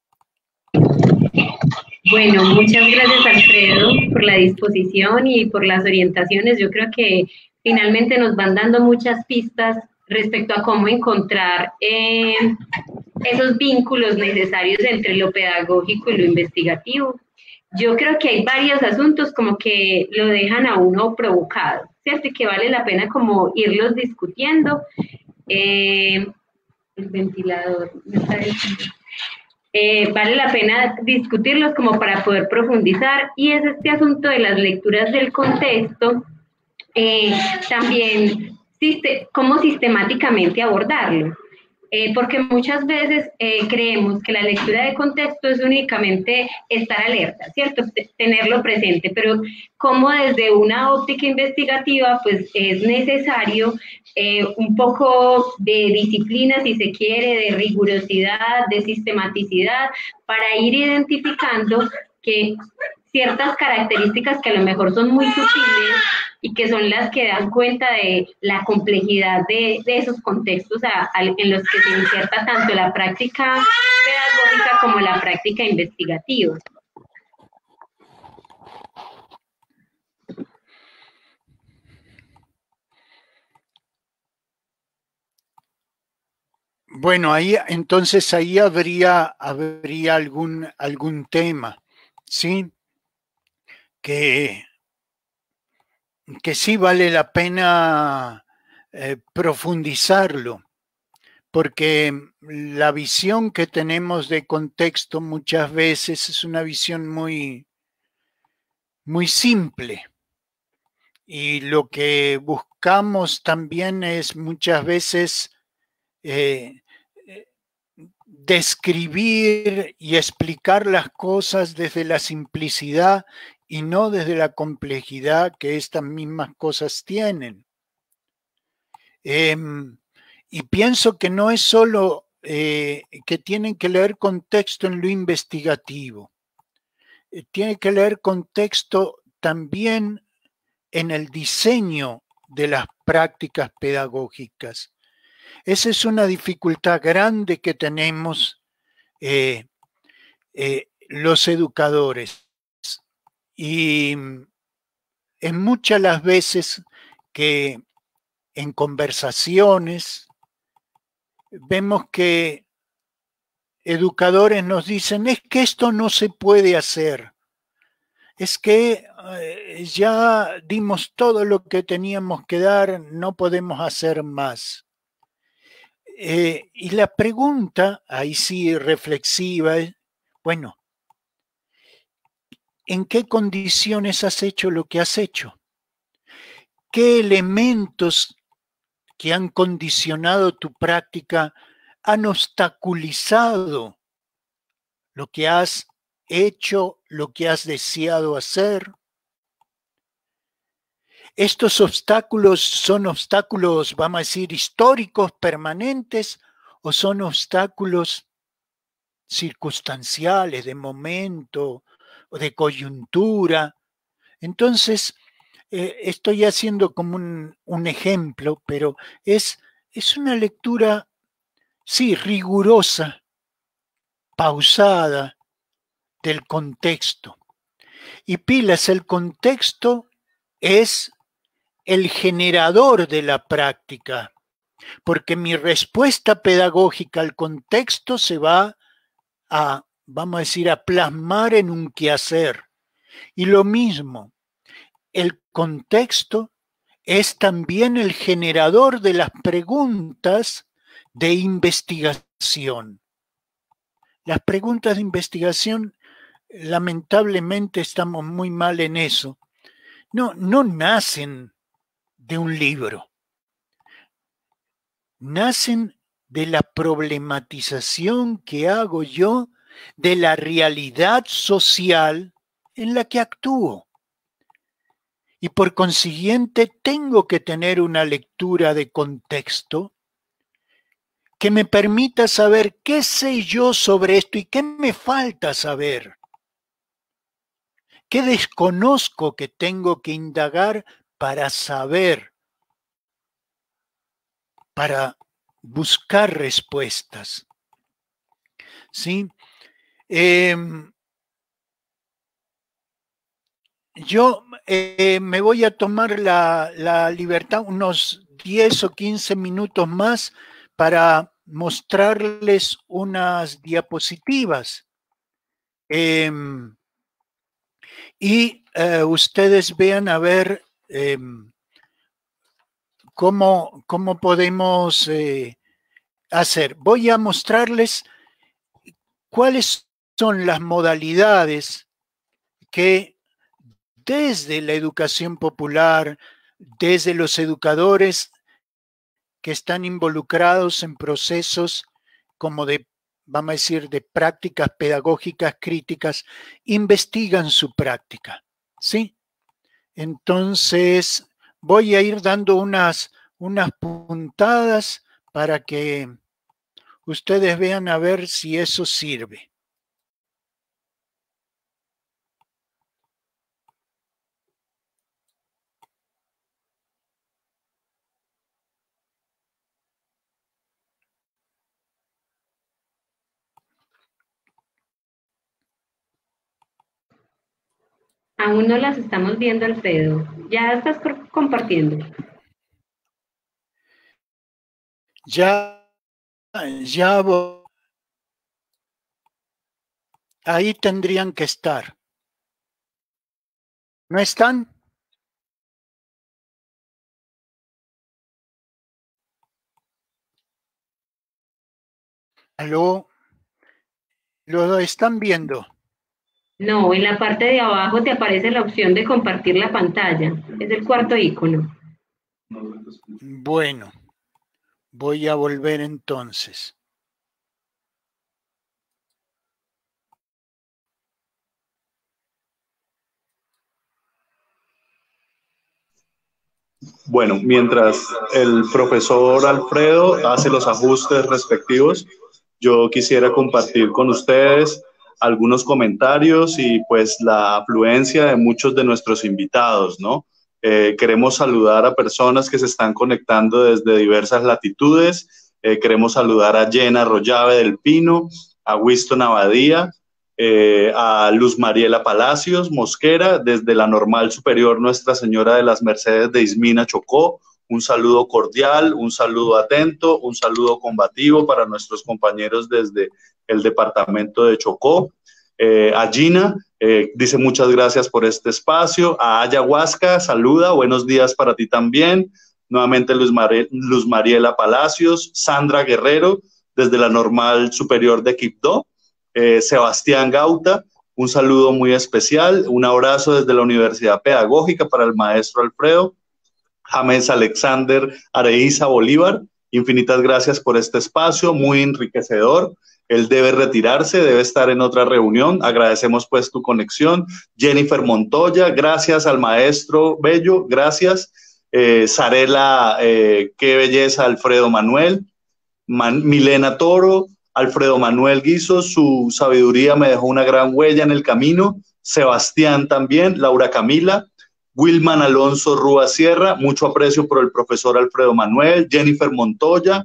Bueno, muchas gracias Alfredo por la disposición y por las orientaciones. Yo creo que finalmente nos van dando muchas pistas respecto a cómo encontrar esos vínculos necesarios entre lo pedagógico y lo investigativo. Yo creo que hay varios asuntos como que lo dejan a uno provocado, ¿cierto? Y que vale la pena como irlos discutiendo. El ventilador me está diciendo. Vale la pena discutirlos como para poder profundizar, y es este asunto de las lecturas del contexto, también cómo sistemáticamente abordarlo. Porque muchas veces creemos que la lectura de contexto es únicamente estar alerta, ¿cierto? Tenerlo presente, pero como desde una óptica investigativa, pues es necesario un poco de disciplina, si se quiere, de rigurosidad, de sistematicidad, para ir identificando que ciertas características que a lo mejor son muy sutiles y que son las que dan cuenta de la complejidad de esos contextos en los que se inserta tanto la práctica pedagógica como la práctica investigativa. Bueno, entonces ahí habría algún tema, ¿sí? Que sí vale la pena profundizarlo, porque la visión que tenemos de contexto muchas veces es una visión muy, muy simple. Y lo que buscamos también es muchas veces describir y explicar las cosas desde la simplicidad y no desde la complejidad que estas mismas cosas tienen. Y pienso que no es solo que tienen que leer contexto en lo investigativo, tienen que leer contexto también en el diseño de las prácticas pedagógicas. Esa es una dificultad grande que tenemos los educadores. Y en muchas las veces que en conversaciones vemos que educadores nos dicen, es que esto no se puede hacer. Es que ya dimos todo lo que teníamos que dar, no podemos hacer más. Y la pregunta, ahí sí reflexiva, es, bueno, ¿en qué condiciones has hecho lo que has hecho? ¿Qué elementos que han condicionado tu práctica han obstaculizado lo que has hecho, lo que has deseado hacer? ¿Estos obstáculos son obstáculos, vamos a decir, históricos, permanentes, o son obstáculos circunstanciales, de momento, o de coyuntura? Entonces, estoy haciendo como un ejemplo, pero es una lectura, sí, rigurosa, pausada del contexto. Y pilas, el contexto es el generador de la práctica, porque mi respuesta pedagógica al contexto se va a, vamos a decir, a plasmar en un quehacer. Y lo mismo, el contexto es también el generador de las preguntas de investigación. Las preguntas de investigación, lamentablemente, estamos muy mal en eso. No nacen de un libro. Nacen de la problematización que hago yo de la realidad social en la que actúo. Y por consiguiente tengo que tener una lectura de contexto que me permita saber qué sé yo sobre esto y qué me falta saber. ¿Qué desconozco que tengo que indagar para saber, para buscar respuestas? ¿Sí? Yo me voy a tomar la libertad, unos 10 o 15 minutos más, para mostrarles unas diapositivas. Y ustedes vean a ver cómo podemos hacer. Voy a mostrarles cuáles son las modalidades que desde la educación popular, desde los educadores que están involucrados en procesos como de, vamos a decir, de prácticas pedagógicas críticas, investigan su práctica, ¿sí? Entonces, voy a ir dando unas puntadas para que ustedes vean a ver si eso sirve. Aún no las estamos viendo, Alfredo. ¿Ya estás compartiendo? Ya ahí tendrían que estar. ¿No están? ¿Aló? ¿Lo están viendo? No, en la parte de abajo te aparece la opción de compartir la pantalla. Es el cuarto icono. Bueno, voy a volver entonces. Bueno, mientras el profesor Alfredo hace los ajustes respectivos, yo quisiera compartir con ustedes algunos comentarios y pues la afluencia de muchos de nuestros invitados, ¿no? Queremos saludar a personas que se están conectando desde diversas latitudes. Queremos saludar a Jenna Rollave del Pino, a Winston Abadía, a Luz Mariela Palacios Mosquera, desde la Normal Superior Nuestra Señora de las Mercedes de Ismina, Chocó. Un saludo cordial, un saludo atento, un saludo combativo para nuestros compañeros desde el departamento de Chocó. A Gina, dice muchas gracias por este espacio. A Ayahuasca, saluda, buenos días para ti también. Nuevamente Luz Mariela Palacios, Sandra Guerrero, desde la Normal Superior de Quibdó. Sebastián Gauta, un saludo muy especial, un abrazo desde la Universidad Pedagógica para el maestro Alfredo. James Alexander Areiza Bolívar, infinitas gracias por este espacio, muy enriquecedor. Él debe retirarse, debe estar en otra reunión. Agradecemos pues tu conexión. Jennifer Montoya, gracias al maestro Bello, gracias. Sarela, qué belleza, Alfredo Manuel. Milena Toro, Alfredo Manuel Guizo, su sabiduría me dejó una gran huella en el camino. Sebastián también, Laura Camila, Wilman Alonso Rúa Sierra, mucho aprecio por el profesor Alfredo Manuel, Jennifer Montoya,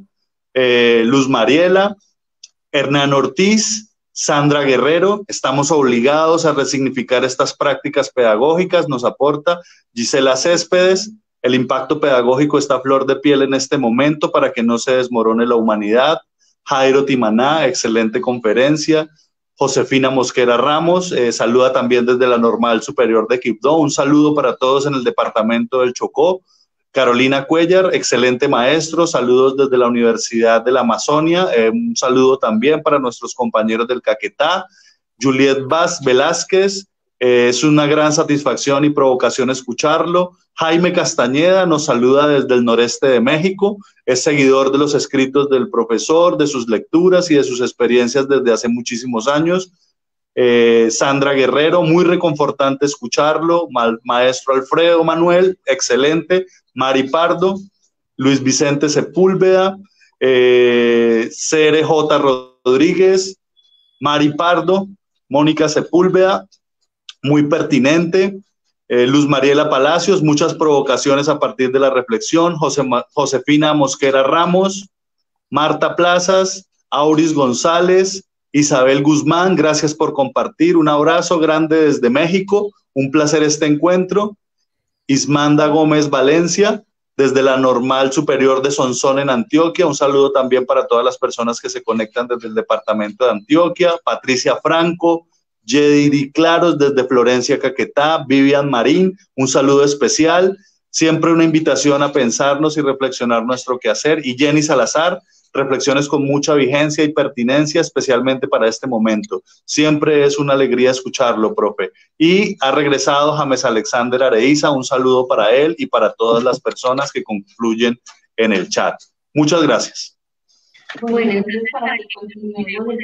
Luz Mariela, Hernán Ortiz, Sandra Guerrero. Estamos obligados a resignificar estas prácticas pedagógicas, nos aporta Gisela Céspedes. El impacto pedagógico está a flor de piel en este momento para que no se desmorone la humanidad. Jairo Timaná, excelente conferencia. Josefina Mosquera Ramos, saluda también desde la Normal Superior de Quibdó. Un saludo para todos en el departamento del Chocó. Carolina Cuellar, excelente maestro. Saludos desde la Universidad de la Amazonia. Un saludo también para nuestros compañeros del Caquetá. Juliet Vaz Velázquez, es una gran satisfacción y provocación escucharlo. Jaime Castañeda nos saluda desde el noreste de México, es seguidor de los escritos del profesor, de sus lecturas y de sus experiencias desde hace muchísimos años. Sandra Guerrero, muy reconfortante escucharlo. Maestro Alfredo Manuel, excelente. Mari Pardo, Luis Vicente Sepúlveda, CRJ Rodríguez, Mari Pardo, Mónica Sepúlveda, muy pertinente. Luz Mariela Palacios, muchas provocaciones a partir de la reflexión. Josefina Mosquera Ramos, Marta Plazas, Auris González, Isabel Guzmán, gracias por compartir. Un abrazo grande desde México, un placer este encuentro. Ismanda Gómez Valencia, desde la Normal Superior de Sonsón en Antioquia. Un saludo también para todas las personas que se conectan desde el departamento de Antioquia. Patricia Franco, Yediri Claros desde Florencia, Caquetá, Vivian Marín, un saludo especial, siempre una invitación a pensarnos y reflexionar nuestro quehacer. Y Jenny Salazar, reflexiones con mucha vigencia y pertinencia, especialmente para este momento. Siempre es una alegría escucharlo, profe. Y ha regresado James Alexander Areiza, un saludo para él y para todas las personas que confluyen en el chat. Muchas gracias. Bueno, entonces para que continuemos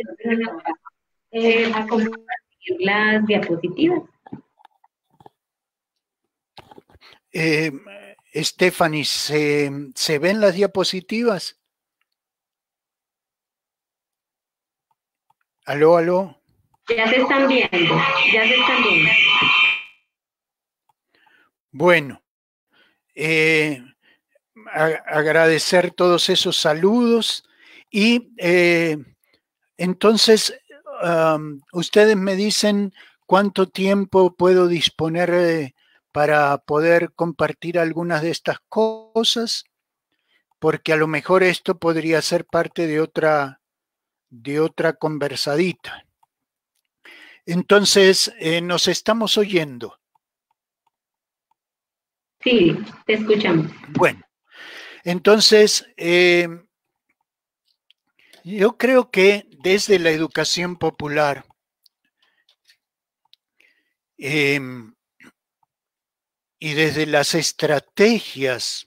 a compartir las diapositivas. Stephanie, ¿se ven las diapositivas? ¿Aló, aló? Ya se están viendo, ya se están viendo. Bueno, agradecer todos esos saludos y entonces ustedes me dicen cuánto tiempo puedo disponer para poder compartir algunas de estas cosas, porque a lo mejor esto podría ser parte de otra conversadita. Entonces, nos estamos oyendo. Sí, te escuchamos. Bueno, entonces, yo creo que desde la educación popular, y desde las estrategias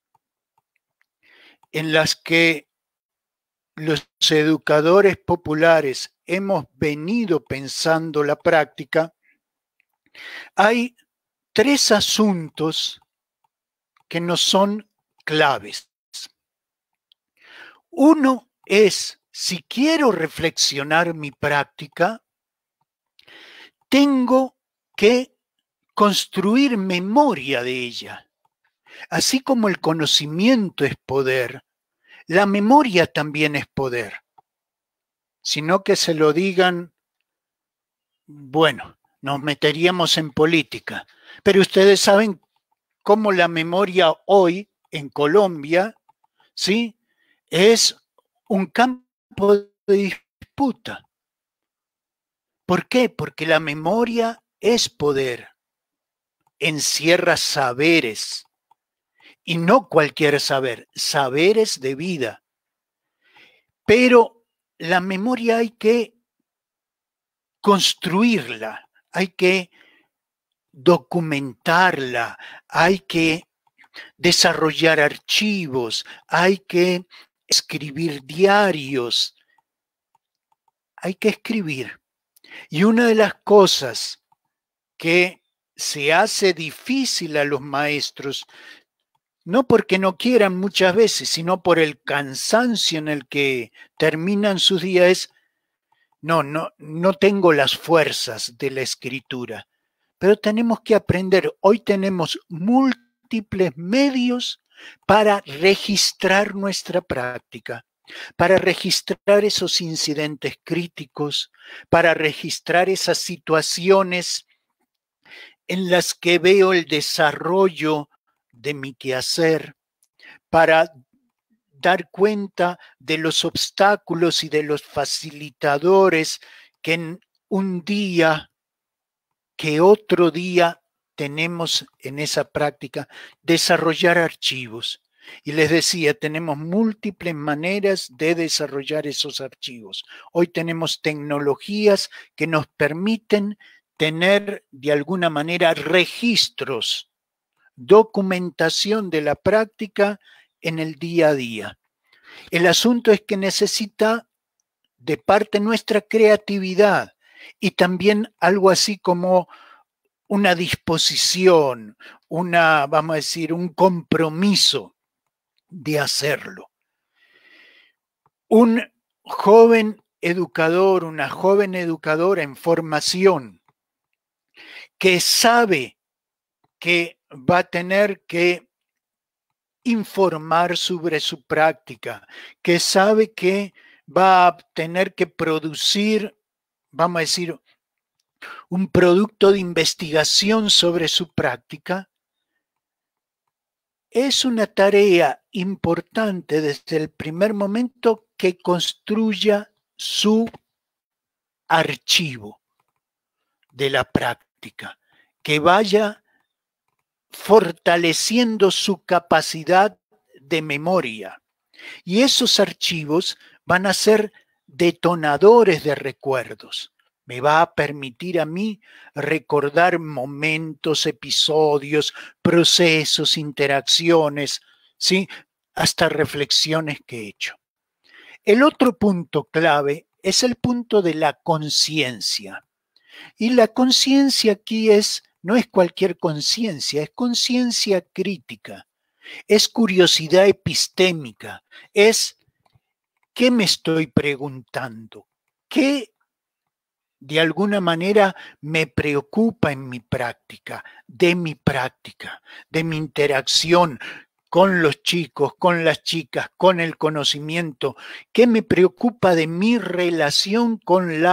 en las que los educadores populares hemos venido pensando la práctica, hay 3 asuntos que nos son claves. Uno es, si quiero reflexionar mi práctica, tengo que construir memoria de ella. Así como el conocimiento es poder, la memoria también es poder. Sino que se lo digan, bueno, nos meteríamos en política. Pero ustedes saben cómo la memoria hoy en Colombia, ¿sí?, es un campo de disputa. ¿Por qué? Porque la memoria es poder, encierra saberes, y no cualquier saber, saberes de vida. Pero la memoria hay que construirla, hay que documentarla, hay que desarrollar archivos, hay que escribir diarios, hay que escribir. Y una de las cosas que se hace difícil a los maestros, no porque no quieran muchas veces, sino por el cansancio en el que terminan sus días, es, no tengo las fuerzas de la escritura, pero tenemos que aprender. Hoy tenemos múltiples medios para registrar nuestra práctica, para registrar esos incidentes críticos, para registrar esas situaciones en las que veo el desarrollo de mi quehacer, para dar cuenta de los obstáculos y de los facilitadores que en un día, que otro día tenemos en esa práctica, desarrollar archivos. Y les decía, tenemos múltiples maneras de desarrollar esos archivos. Hoy tenemos tecnologías que nos permiten tener de alguna manera registros, documentación de la práctica en el día a día. El asunto es que necesita de parte nuestra creatividad y también algo así como una disposición, vamos a decir, un compromiso de hacerlo. Un joven educador, una joven educadora en formación que sabe que va a tener que informar sobre su práctica, que sabe que va a tener que producir, vamos a decir, un producto de investigación sobre su práctica, es una tarea importante desde el primer momento que construya su archivo de la práctica, que vaya fortaleciendo su capacidad de memoria. Y esos archivos van a ser detonadores de recuerdos. Me va a permitir a mí recordar momentos, episodios, procesos, interacciones, ¿sí?, hasta reflexiones que he hecho. El otro punto clave es el punto de la conciencia. Y la conciencia aquí no es cualquier conciencia, es conciencia crítica, es curiosidad epistémica, es ¿qué me estoy preguntando? ¿Qué de alguna manera me preocupa en mi práctica, de mi interacción con los chicos, con las chicas, con el conocimiento? ¿Qué me preocupa de mi relación con la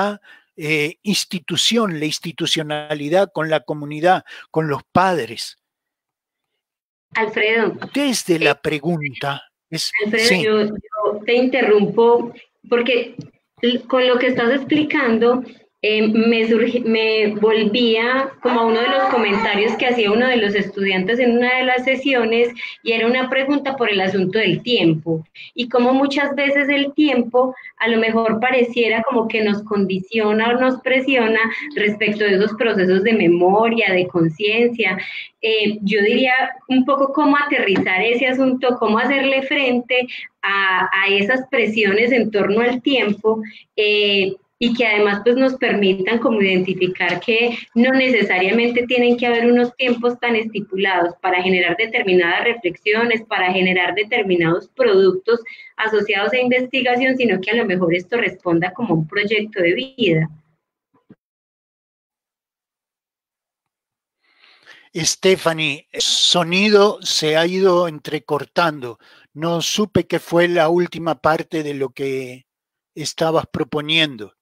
institución, la institucionalidad con la comunidad, con los padres. Alfredo. Desde la pregunta. Alfredo, sí. yo te interrumpo porque con lo que estás explicando me volvía como a uno de los comentarios que hacía uno de los estudiantes en una de las sesiones, y era una pregunta por el asunto del tiempo y como muchas veces el tiempo a lo mejor pareciera como que nos condiciona o nos presiona respecto de esos procesos de memoria, de conciencia. Yo diría un poco cómo aterrizar ese asunto, cómo hacerle frente a esas presiones en torno al tiempo, y que además pues nos permitan como identificar que no necesariamente tienen que haber unos tiempos tan estipulados para generar determinadas reflexiones, para generar determinados productos asociados a investigación, sino que a lo mejor esto responda como un proyecto de vida. Stephanie, el sonido se ha ido entrecortando. No supe qué fue la última parte de lo que estabas proponiendo.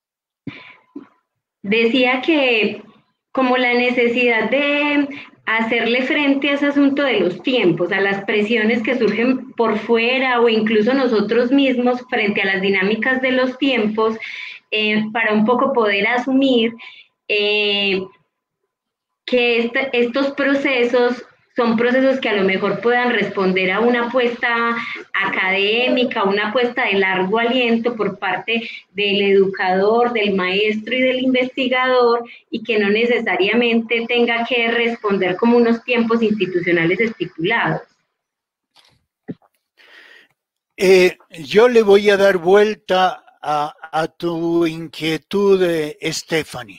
Decía que como la necesidad de hacerle frente a ese asunto de los tiempos, a las presiones que surgen por fuera o incluso nosotros mismos frente a las dinámicas de los tiempos, para un poco poder asumir que estos procesos son procesos que a lo mejor puedan responder a una apuesta académica, una apuesta de largo aliento por parte del educador, del maestro y del investigador, y que no necesariamente tenga que responder como unos tiempos institucionales estipulados. Yo le voy a dar vuelta a tu inquietud, Stephanie.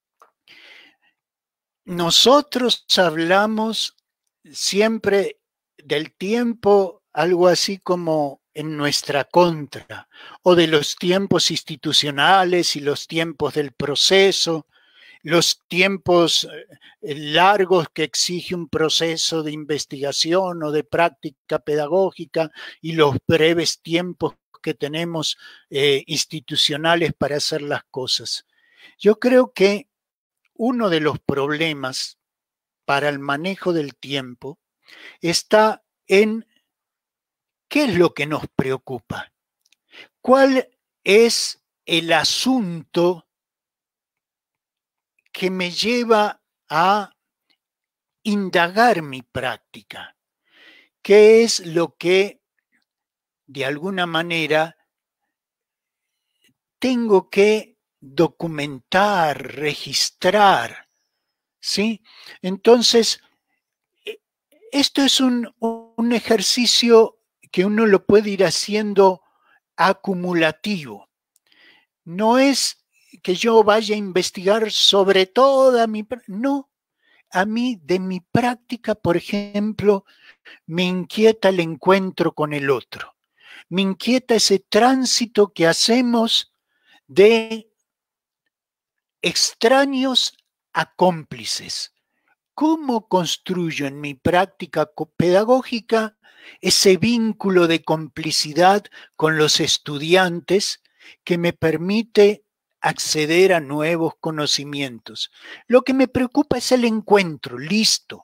Nosotros hablamos siempre del tiempo, algo así como en nuestra contra, o de los tiempos institucionales y los tiempos del proceso, los tiempos largos que exige un proceso de investigación o de práctica pedagógica y los breves tiempos que tenemos institucionales para hacer las cosas. Yo creo que uno de los problemas para el manejo del tiempo está en qué es lo que nos preocupa, cuál es el asunto que me lleva a indagar mi práctica, qué es lo que de alguna manera tengo que documentar, registrar, ¿sí? Entonces, esto es un ejercicio que uno lo puede ir haciendo acumulativo. No es que yo vaya a investigar sobre toda mi... No, a mí de mi práctica, por ejemplo, me inquieta el encuentro con el otro. Me inquieta ese tránsito que hacemos de extraños a cómplices. ¿Cómo construyo en mi práctica pedagógica ese vínculo de complicidad con los estudiantes que me permite acceder a nuevos conocimientos? Lo que me preocupa es el encuentro, listo.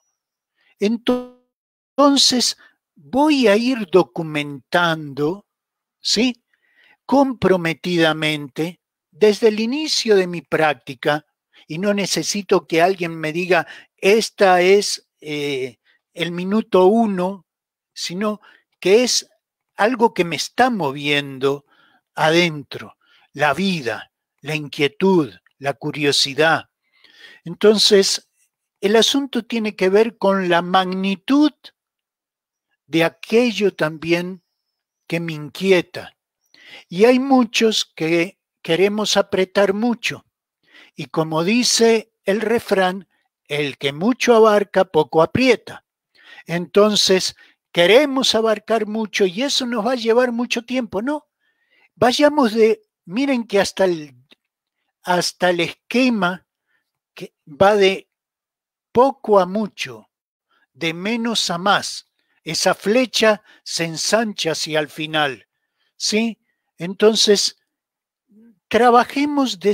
Entonces voy a ir documentando, ¿sí?, comprometidamente desde el inicio de mi práctica, y no necesito que alguien me diga, esta es el minuto 1, sino que es algo que me está moviendo adentro, la vida, la inquietud, la curiosidad. Entonces, el asunto tiene que ver con la magnitud de aquello también que me inquieta. Y hay muchos que queremos apretar mucho. Y como dice el refrán, el que mucho abarca, poco aprieta. Entonces, queremos abarcar mucho y eso nos va a llevar mucho tiempo, ¿no? Vayamos miren que hasta el esquema que va de poco a mucho, de menos a más. Esa flecha se ensancha hacia el final, ¿sí? Entonces, trabajemos desde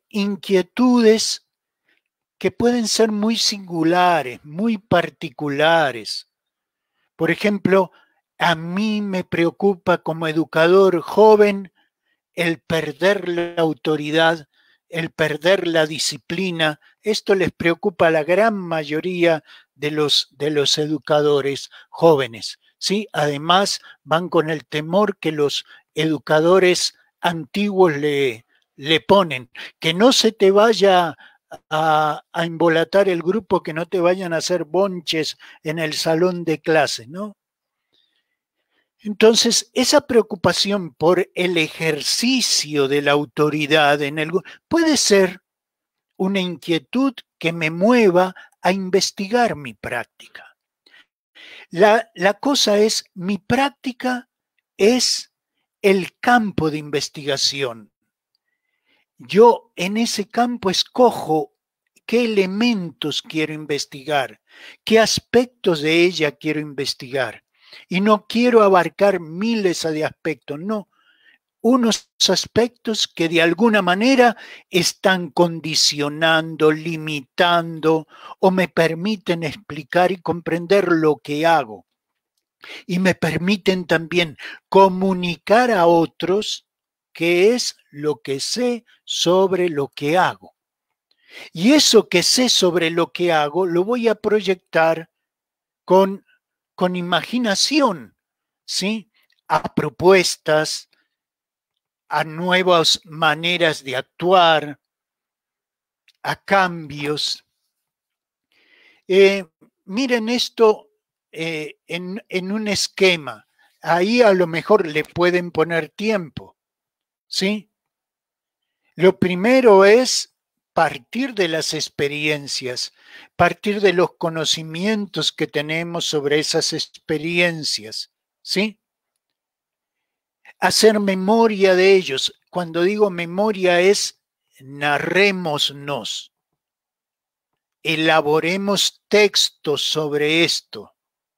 inquietudes que pueden ser muy singulares, muy particulares. Por ejemplo, a mí me preocupa como educador joven el perder la autoridad, el perder la disciplina. Esto les preocupa a la gran mayoría de los educadores jóvenes, ¿sí? Además, van con el temor que los educadores antiguos le ponen, que no se te vaya a embolatar el grupo, que no te vayan a hacer bonches en el salón de clase, ¿no? Entonces, esa preocupación por el ejercicio de la autoridad puede ser una inquietud que me mueva a investigar mi práctica. La cosa es, mi práctica es el campo de investigación. Yo en ese campo escojo qué elementos quiero investigar, qué aspectos de ella quiero investigar. Y no quiero abarcar miles de aspectos, no. Unos aspectos que de alguna manera están condicionando, limitando o me permiten explicar y comprender lo que hago. Y me permiten también comunicar a otros qué es lo que sé sobre lo que hago. Y eso que sé sobre lo que hago lo voy a proyectar con imaginación, ¿sí? A propuestas, a nuevas maneras de actuar, a cambios. Miren esto en un esquema. Ahí a lo mejor le pueden poner tiempo, ¿sí? Lo primero es partir de las experiencias, partir de los conocimientos que tenemos sobre esas experiencias, ¿sí? Hacer memoria de ellos. Cuando digo memoria es narrémonos, elaboremos textos sobre esto.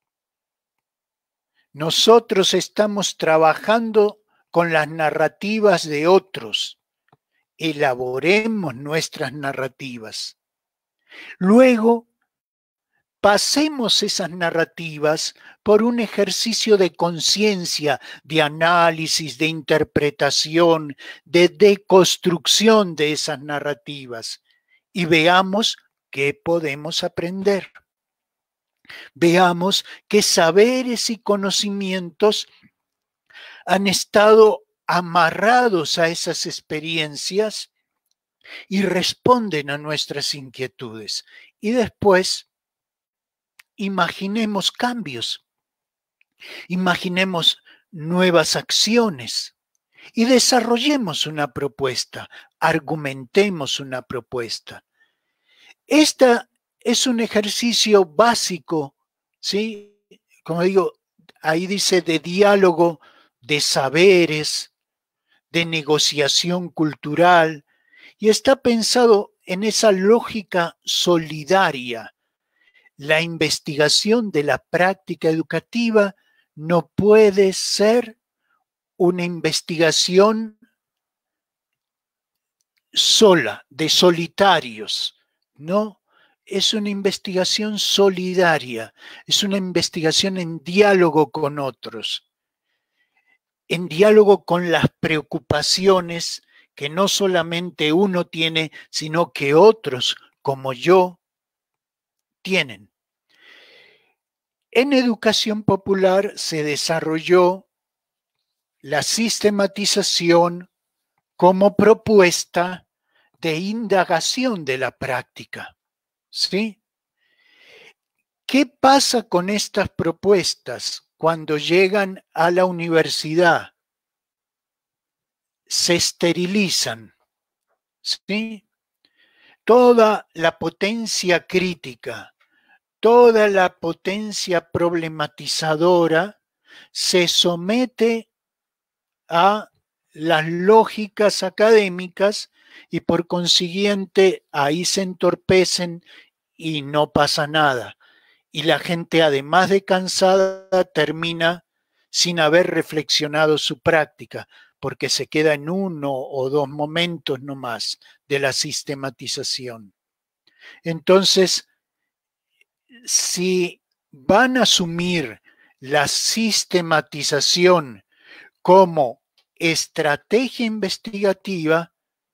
Nosotros estamos trabajando con las narrativas de otros. Elaboremos nuestras narrativas. Luego, pasemos esas narrativas por un ejercicio de conciencia, de análisis, de interpretación, de deconstrucción de esas narrativas y veamos qué podemos aprender. Veamos qué saberes y conocimientos han estado amarrados a esas experiencias y responden a nuestras inquietudes. Y después, imaginemos cambios, imaginemos nuevas acciones y desarrollemos una propuesta, argumentemos una propuesta. Esta es un ejercicio básico, ¿sí? Como digo, ahí dice de diálogo, de saberes, de negociación cultural, y está pensado en esa lógica solidaria. La investigación de la práctica educativa no puede ser una investigación sola, de solitarios, no. Es una investigación solidaria, es una investigación en diálogo con otros, en diálogo con las preocupaciones que no solamente uno tiene, sino que otros, como yo, tienen. En educación popular se desarrolló la sistematización como propuesta de indagación de la práctica, ¿sí? ¿Qué pasa con estas propuestas cuando llegan a la universidad? Se esterilizan, ¿sí? Toda la potencia crítica, toda la potencia problematizadora se somete a las lógicas académicas y por consiguiente ahí se entorpecen y no pasa nada. Y la gente, además de cansada, termina sin haber reflexionado su práctica. porque se queda en uno o dos momentos nomás de la sistematización. Entonces, si van a asumir la sistematización como estrategia investigativa,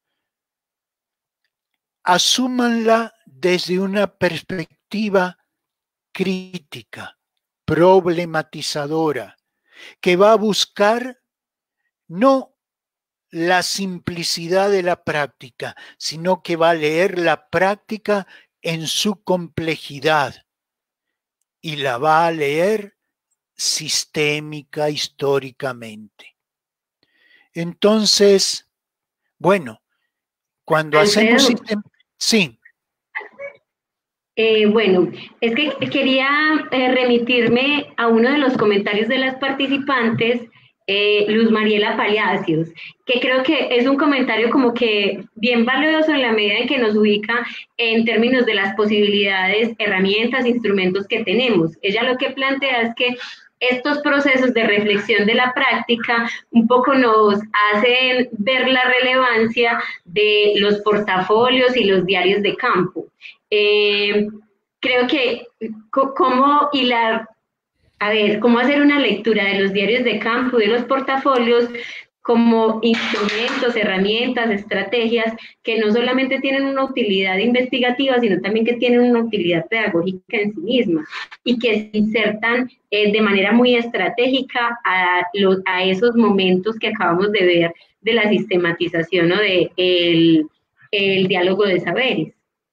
asúmanla desde una perspectiva crítica, problematizadora, que va a buscar no la simplicidad de la práctica, sino que va a leer la práctica en su complejidad y la va a leer sistémica, históricamente. Entonces, bueno, cuando Alfredo, hacemos sistema... Sí. Bueno, es que quería remitirme a uno de los comentarios de las participantes, Luz Mariela Palacios, que creo que es un comentario como que bien valioso en la medida en que nos ubica en términos de las posibilidades, herramientas, instrumentos que tenemos. Ella lo que plantea es que estos procesos de reflexión de la práctica un poco nos hacen ver la relevancia de los portafolios y los diarios de campo. Creo que cómo hilar, a ver, cómo hacer una lectura de los diarios de campo y de los portafolios como instrumentos, herramientas, estrategias que no solamente tienen una utilidad investigativa, sino también que tienen una utilidad pedagógica en sí misma y que se insertan de manera muy estratégica a esos momentos que acabamos de ver de la sistematización o de el diálogo de saberes.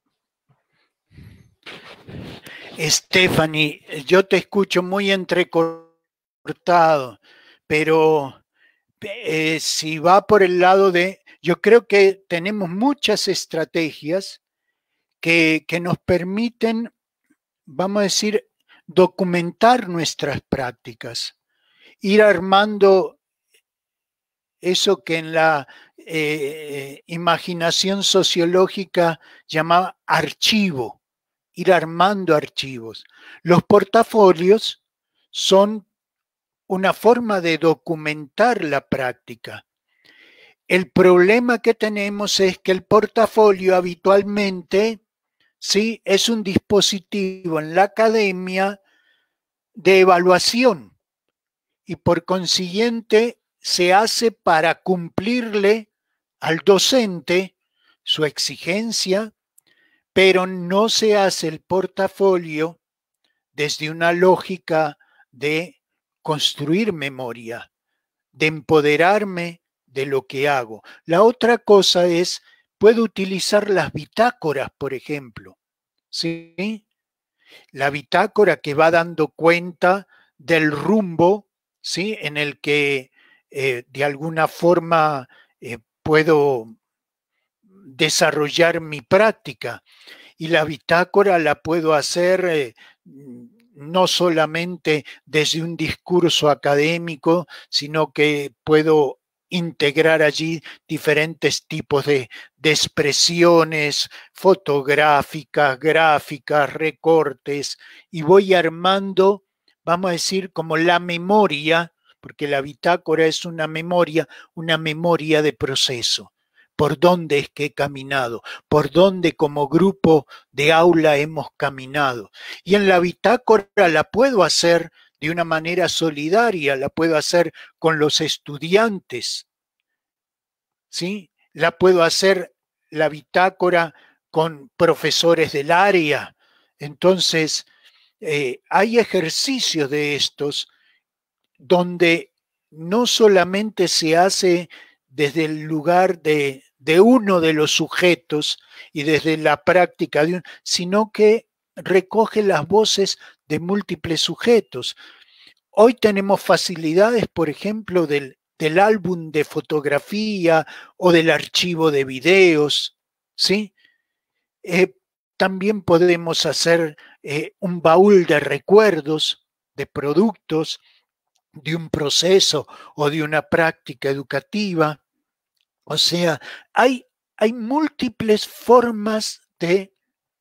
Stephanie, yo te escucho muy entrecortado, pero si va por el lado de... Yo creo que tenemos muchas estrategias que nos permiten, vamos a decir, documentar nuestras prácticas, ir armando eso que en la imaginación sociológica llamaba archivo, ir armando archivos. Los portafolios son una forma de documentar la práctica. El problema que tenemos es que el portafolio habitualmente, ¿sí?, es un dispositivo en la academia de evaluación y por consiguiente se hace para cumplirle al docente su exigencia, pero no se hace el portafolio desde una lógica de construir memoria, de empoderarme de lo que hago. La otra cosa es, puedo utilizar las bitácoras, por ejemplo, ¿sí? La bitácora que va dando cuenta del rumbo, ¿sí?, en el que de alguna forma puedo desarrollar mi práctica. Y la bitácora la puedo hacer no solamente desde un discurso académico, sino que puedo integrar allí diferentes tipos de expresiones fotográficas, gráficas, recortes, y voy armando, vamos a decir, como la memoria, porque la bitácora es una memoria de proceso. ¿Por dónde es que he caminado? ¿Por dónde como grupo de aula hemos caminado? Y en la bitácora la puedo hacer de una manera solidaria, la puedo hacer con los estudiantes, ¿sí? La puedo hacer la bitácora con profesores del área. Entonces, hay ejercicios de estos donde no solamente se hace desde el lugar de uno de los sujetos y desde la práctica de sino que recoge las voces de múltiples sujetos. Hoy tenemos facilidades, por ejemplo, del álbum de fotografía o del archivo de videos, ¿sí? También podemos hacer un baúl de recuerdos, de productos, de un proceso o de una práctica educativa. O sea, hay múltiples formas de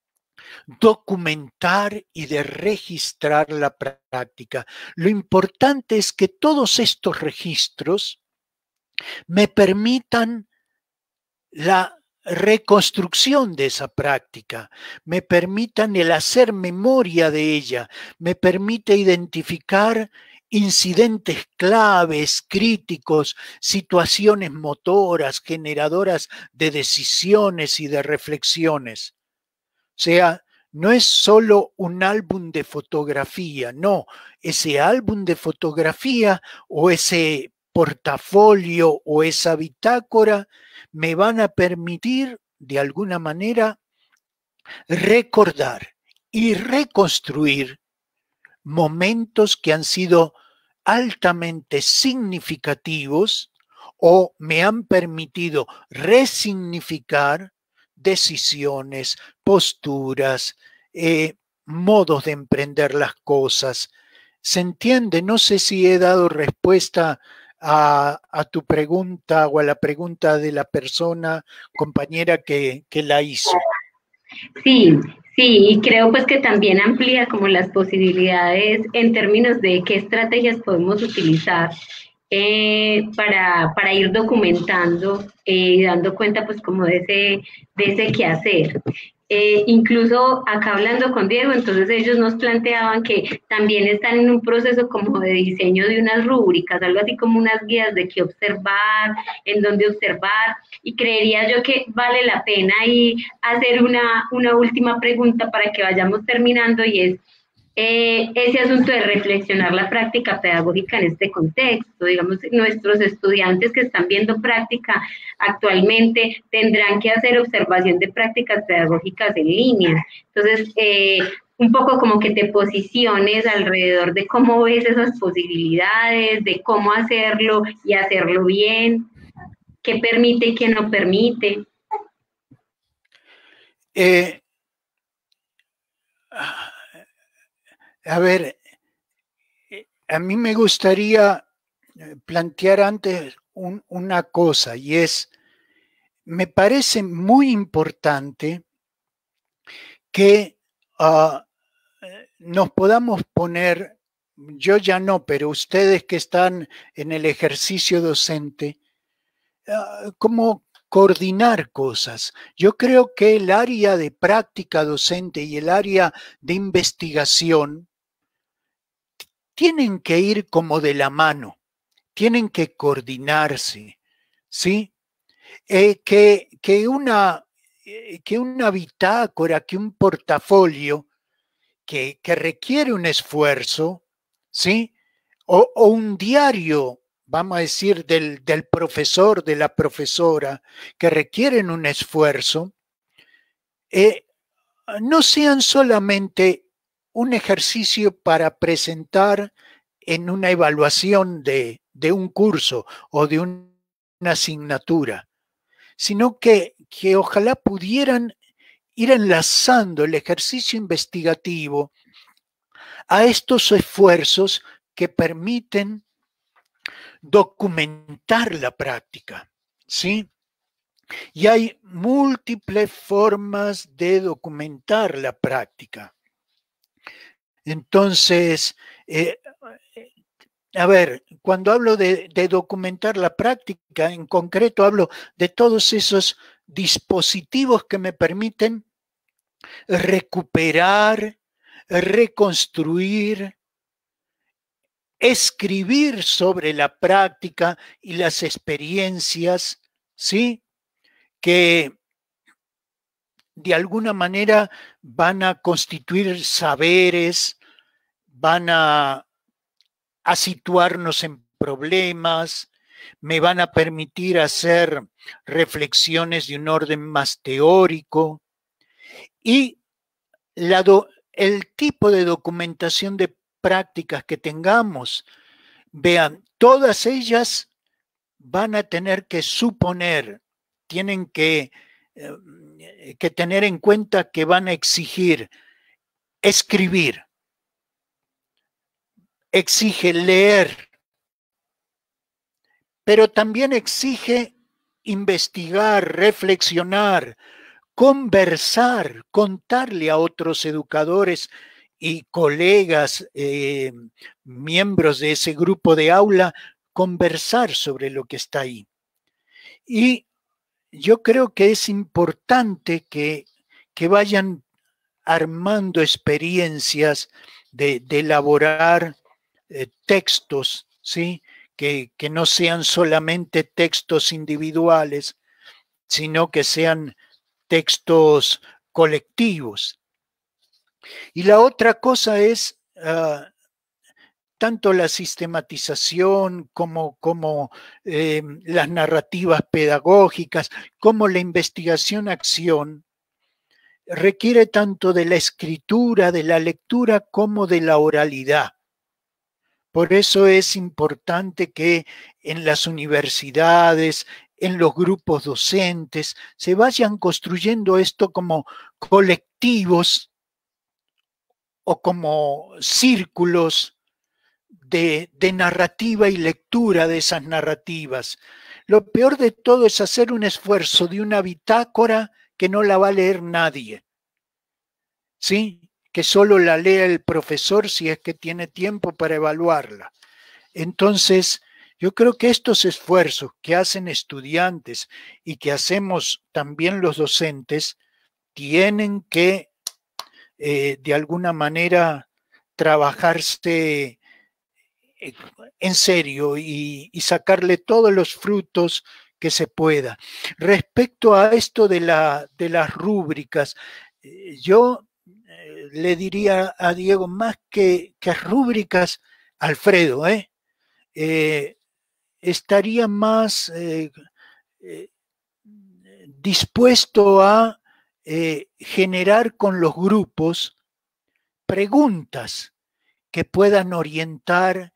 documentar y de registrar la práctica. Lo importante es que todos estos registros me permitan la reconstrucción de esa práctica, me permitan el hacer memoria de ella, me permite identificar incidentes claves, críticos, situaciones motoras, generadoras de decisiones y de reflexiones. O sea, no es solo un álbum de fotografía, no, ese álbum de fotografía o ese portafolio o esa bitácora me van a permitir de alguna manera recordar y reconstruir momentos que han sido altamente significativos o me han permitido resignificar decisiones, posturas, modos de emprender las cosas. ¿Se entiende? No sé si he dado respuesta a tu pregunta o a la pregunta de la persona, compañera que la hizo. Sí, sí, y creo pues que también amplía como las posibilidades en términos de qué estrategias podemos utilizar para ir documentando y dando cuenta pues como de ese quehacer. Incluso acá hablando con Diego, entonces ellos nos planteaban que también están en un proceso como de diseño de unas rúbricas, algo así como unas guías de qué observar, en dónde observar, y creería yo que vale la pena y hacer una última pregunta para que vayamos terminando, y es ese asunto de reflexionar la práctica pedagógica en este contexto. Digamos, nuestros estudiantes que están viendo práctica actualmente tendrán que hacer observación de prácticas pedagógicas en línea. Entonces, un poco como que te posiciones alrededor de cómo ves esas posibilidades, de cómo hacerlo y hacerlo bien, qué permite y qué no permite. A ver, a mí me gustaría plantear antes una cosa, y es, me parece muy importante que nos podamos poner, yo ya no, pero ustedes que están en el ejercicio docente, como coordinar cosas. Yo creo que el área de práctica docente y el área de investigación tienen que ir como de la mano, tienen que coordinarse, ¿sí? Que una bitácora, que un portafolio que requiere un esfuerzo, ¿sí? O un diario, vamos a decir, del profesor, de la profesora, que requieren un esfuerzo, no sean solamente un ejercicio para presentar en una evaluación de un curso o de una asignatura, sino que ojalá pudieran ir enlazando el ejercicio investigativo a estos esfuerzos que permiten documentar la práctica, ¿sí? Y hay múltiples formas de documentar la práctica. Entonces, a ver, cuando hablo de documentar la práctica, en concreto hablo de todos esos dispositivos que me permiten recuperar, reconstruir, escribir sobre la práctica y las experiencias, ¿sí? Que de alguna manera van a constituir saberes, van a situarnos en problemas, me van a permitir hacer reflexiones de un orden más teórico y el tipo de documentación de prácticas que tengamos, vean, todas ellas van a tener que suponer, tienen que tener en cuenta que van a exigir escribir, exige leer, pero también exige investigar, reflexionar, conversar, contarle a otros educadores y colegas, miembros de ese grupo de aula, conversar sobre lo que está ahí. Y yo creo que es importante que vayan armando experiencias de elaborar textos, ¿sí? Que no sean solamente textos individuales, sino que sean textos colectivos. Y la otra cosa es tanto la sistematización como las narrativas pedagógicas, como la investigación-acción, requiere tanto de la escritura, de la lectura, como de la oralidad. Por eso es importante que en las universidades, en los grupos docentes, se vayan construyendo esto como colectivos o como círculos de narrativa y lectura de esas narrativas. Lo peor de todo es hacer un esfuerzo de una bitácora que no la va a leer nadie, ¿sí? Que solo la lea el profesor si es que tiene tiempo para evaluarla. Entonces, yo creo que estos esfuerzos que hacen estudiantes y que hacemos también los docentes tienen que, de alguna manera, trabajarse en serio y sacarle todos los frutos que se pueda. Respecto a esto de las rúbricas, yo le diría a Diego, más que rúbricas, Alfredo, estaría más dispuesto a generar con los grupos preguntas que puedan orientar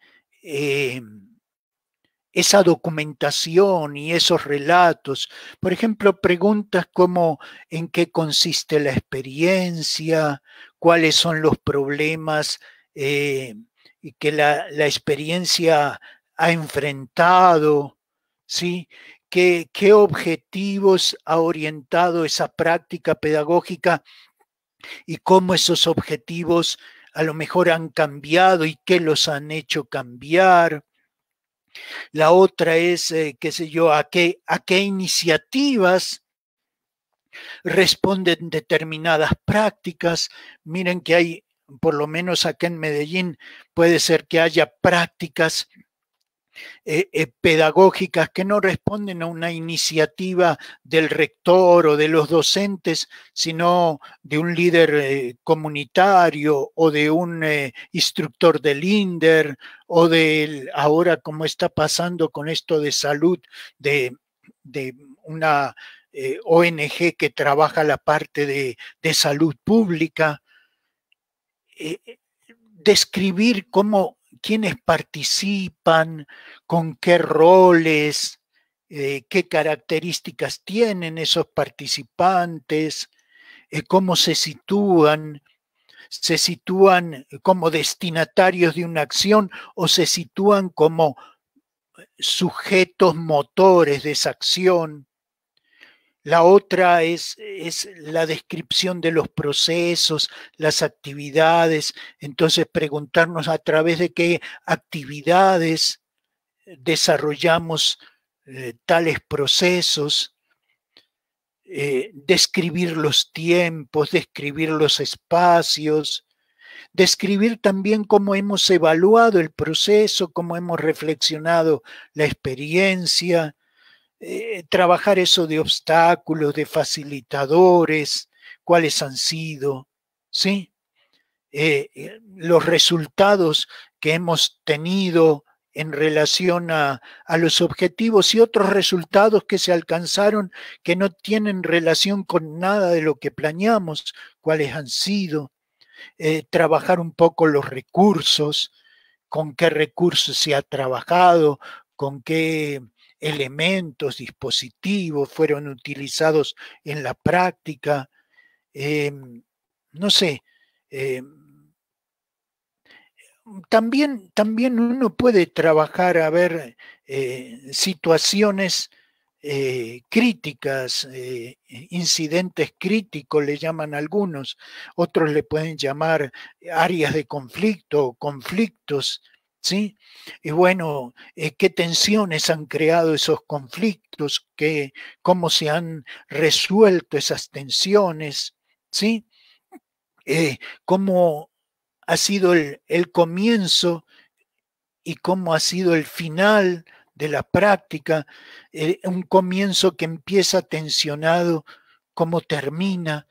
esa documentación y esos relatos. Por ejemplo, preguntas como ¿en qué consiste la experiencia? ¿Cuáles son los problemas que la experiencia ha enfrentado? ¿Sí? ¿Qué objetivos ha orientado esa práctica pedagógica y cómo esos objetivos a lo mejor han cambiado y qué los han hecho cambiar? La otra es, qué sé yo, a qué iniciativas responden determinadas prácticas. Miren que hay, por lo menos acá en Medellín, puede ser que haya prácticas pedagógicas que no responden a una iniciativa del rector o de los docentes, sino de un líder comunitario o de un instructor del INDER o de ahora como está pasando con esto de salud de una ONG que trabaja la parte de salud pública. Describir quiénes participan, con qué roles, qué características tienen esos participantes, cómo se sitúan como destinatarios de una acción o se sitúan como sujetos motores de esa acción. La otra es la descripción de los procesos, las actividades. Entonces, preguntarnos a través de qué actividades desarrollamos tales procesos, describir los tiempos, describir los espacios, describir también cómo hemos evaluado el proceso, cómo hemos reflexionado la experiencia. Trabajar eso de obstáculos, de facilitadores, cuáles han sido, ¿sí? Los resultados que hemos tenido en relación a los objetivos y otros resultados que se alcanzaron que no tienen relación con nada de lo que planeamos, cuáles han sido. Trabajar un poco los recursos, con qué recursos se ha trabajado, con qué elementos, dispositivos fueron utilizados en la práctica. No sé, también uno puede trabajar a ver situaciones críticas, incidentes críticos le llaman algunos, otros le pueden llamar áreas de conflicto o conflictos, ¿sí? Y bueno, ¿qué tensiones han creado esos conflictos? ¿Cómo se han resuelto esas tensiones? ¿Sí? ¿Cómo ha sido el comienzo y cómo ha sido el final de la práctica? Un comienzo que empieza tensionado, ¿cómo termina?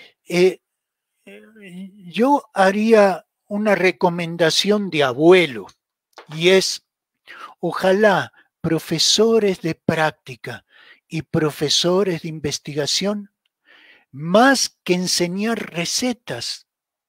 Yo haría una recomendación de abuelo, y es: ojalá profesores de práctica y profesores de investigación, más que enseñar recetas,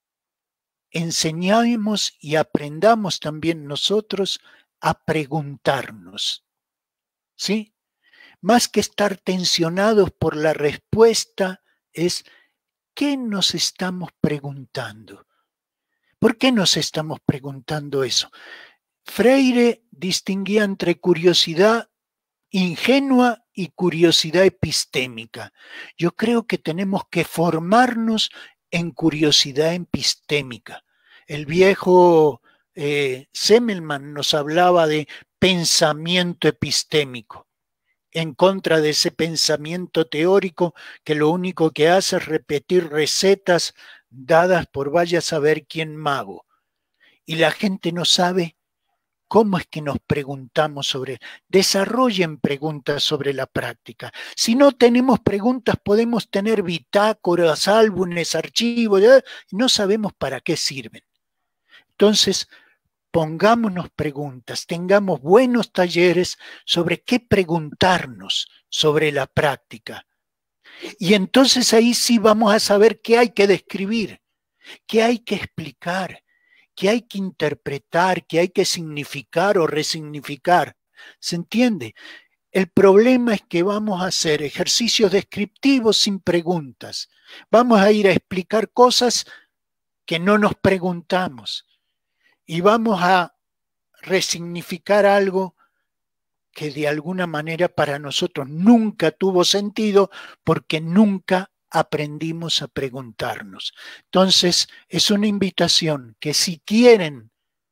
enseñemos y aprendamos también nosotros a preguntarnos, ¿sí? Más que estar tensionados por la respuesta, es ¿qué nos estamos preguntando? ¿Por qué nos estamos preguntando eso? Freire distinguía entre curiosidad ingenua y curiosidad epistémica. Yo creo que tenemos que formarnos en curiosidad epistémica. El viejo Semmelman nos hablaba de pensamiento epistémico, en contra de ese pensamiento teórico que lo único que hace es repetir recetas dadas por vaya a saber quién mago. Y la gente no sabe cómo es que nos preguntamos sobre. Desarrollen preguntas sobre la práctica. Si no tenemos preguntas, podemos tener bitácoras, álbumes, archivos, no sabemos para qué sirven. Entonces, pongámonos preguntas, tengamos buenos talleres sobre qué preguntarnos sobre la práctica. Y entonces ahí sí vamos a saber qué hay que describir, qué hay que explicar, qué hay que interpretar, qué hay que significar o resignificar. ¿Se entiende? El problema es que vamos a hacer ejercicios descriptivos sin preguntas. Vamos a ir a explicar cosas que no nos preguntamos. Y vamos a resignificar algo que de alguna manera para nosotros nunca tuvo sentido porque nunca aprendimos a preguntarnos. Entonces, es una invitación que si quieren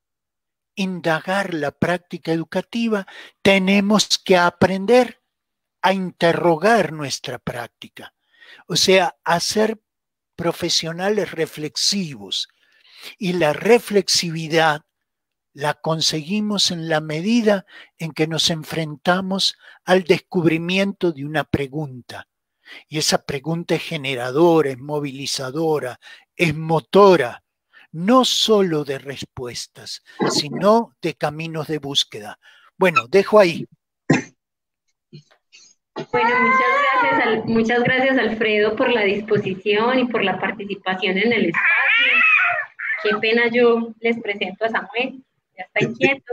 indagar la práctica educativa, tenemos que aprender a interrogar nuestra práctica. O sea, a ser profesionales reflexivos. Y la reflexividad la conseguimos en la medida en que nos enfrentamos al descubrimiento de una pregunta. Y esa pregunta es generadora, es movilizadora, es motora, no solo de respuestas, sino de caminos de búsqueda. Bueno, dejo ahí. Bueno, muchas gracias Alfredo por la disposición y por la participación en el espacio. Qué pena, yo les presento a Samuel, ya está inquieto.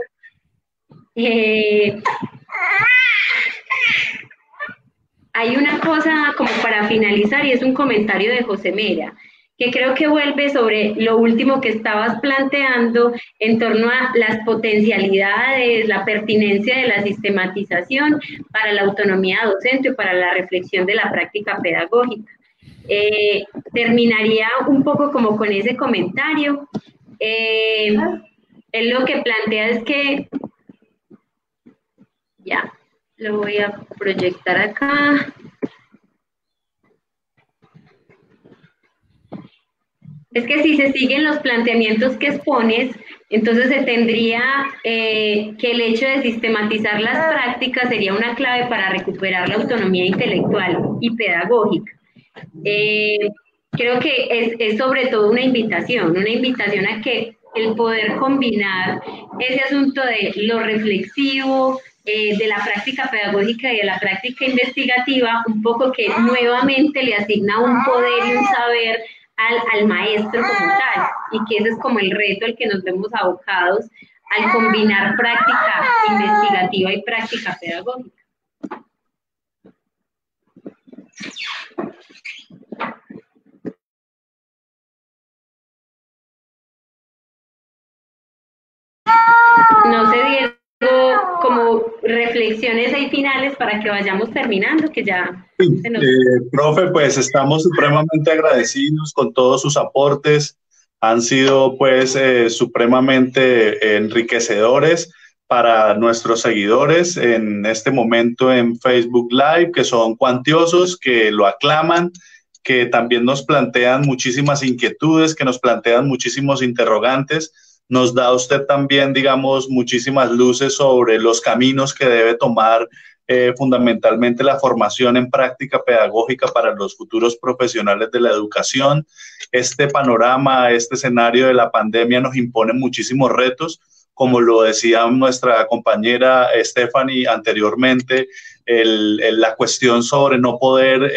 Hay una cosa como para finalizar y es un comentario de José Mera, que creo que vuelve sobre lo último que estabas planteando en torno a las potencialidades, la pertinencia de la sistematización para la autonomía docente o para la reflexión de la práctica pedagógica. Terminaría un poco como con ese comentario. Él lo que plantea es que, ya, lo voy a proyectar acá. Es que si se siguen los planteamientos que expones, entonces se tendría que el hecho de sistematizar las prácticas sería una clave para recuperar la autonomía intelectual y pedagógica. Creo que es sobre todo una invitación a que el poder combinar ese asunto de lo reflexivo, de la práctica pedagógica y de la práctica investigativa, un poco que nuevamente le asigna un poder y un saber al maestro como tal, y que ese es como el reto al que nos vemos abocados al combinar práctica investigativa y práctica pedagógica. No sé, Diego, como reflexiones ahí finales para que vayamos terminando, que ya se nos... Profe, pues estamos supremamente agradecidos con todos sus aportes. Han sido pues supremamente enriquecedores para nuestros seguidores en este momento en Facebook Live, que son cuantiosos, que lo aclaman, que también nos plantean muchísimas inquietudes, que nos plantean muchísimos interrogantes. Nos da usted también, digamos, muchísimas luces sobre los caminos que debe tomar fundamentalmente la formación en práctica pedagógica para los futuros profesionales de la educación. Este panorama, este escenario de la pandemia nos impone muchísimos retos, como lo decía nuestra compañera Stephanie anteriormente, la cuestión sobre no poder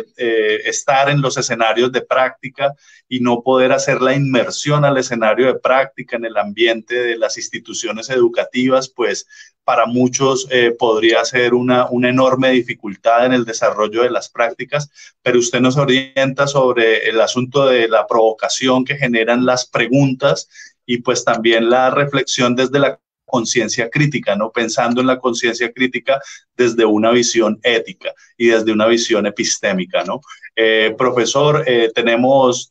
estar en los escenarios de práctica y no poder hacer la inmersión al escenario de práctica en el ambiente de las instituciones educativas, pues para muchos podría ser una enorme dificultad en el desarrollo de las prácticas, pero usted nos orienta sobre el asunto de la provocación que generan las preguntas y pues también la reflexión desde la conciencia crítica, ¿no? Pensando en la conciencia crítica desde una visión ética y desde una visión epistémica, ¿no? Profesor, tenemos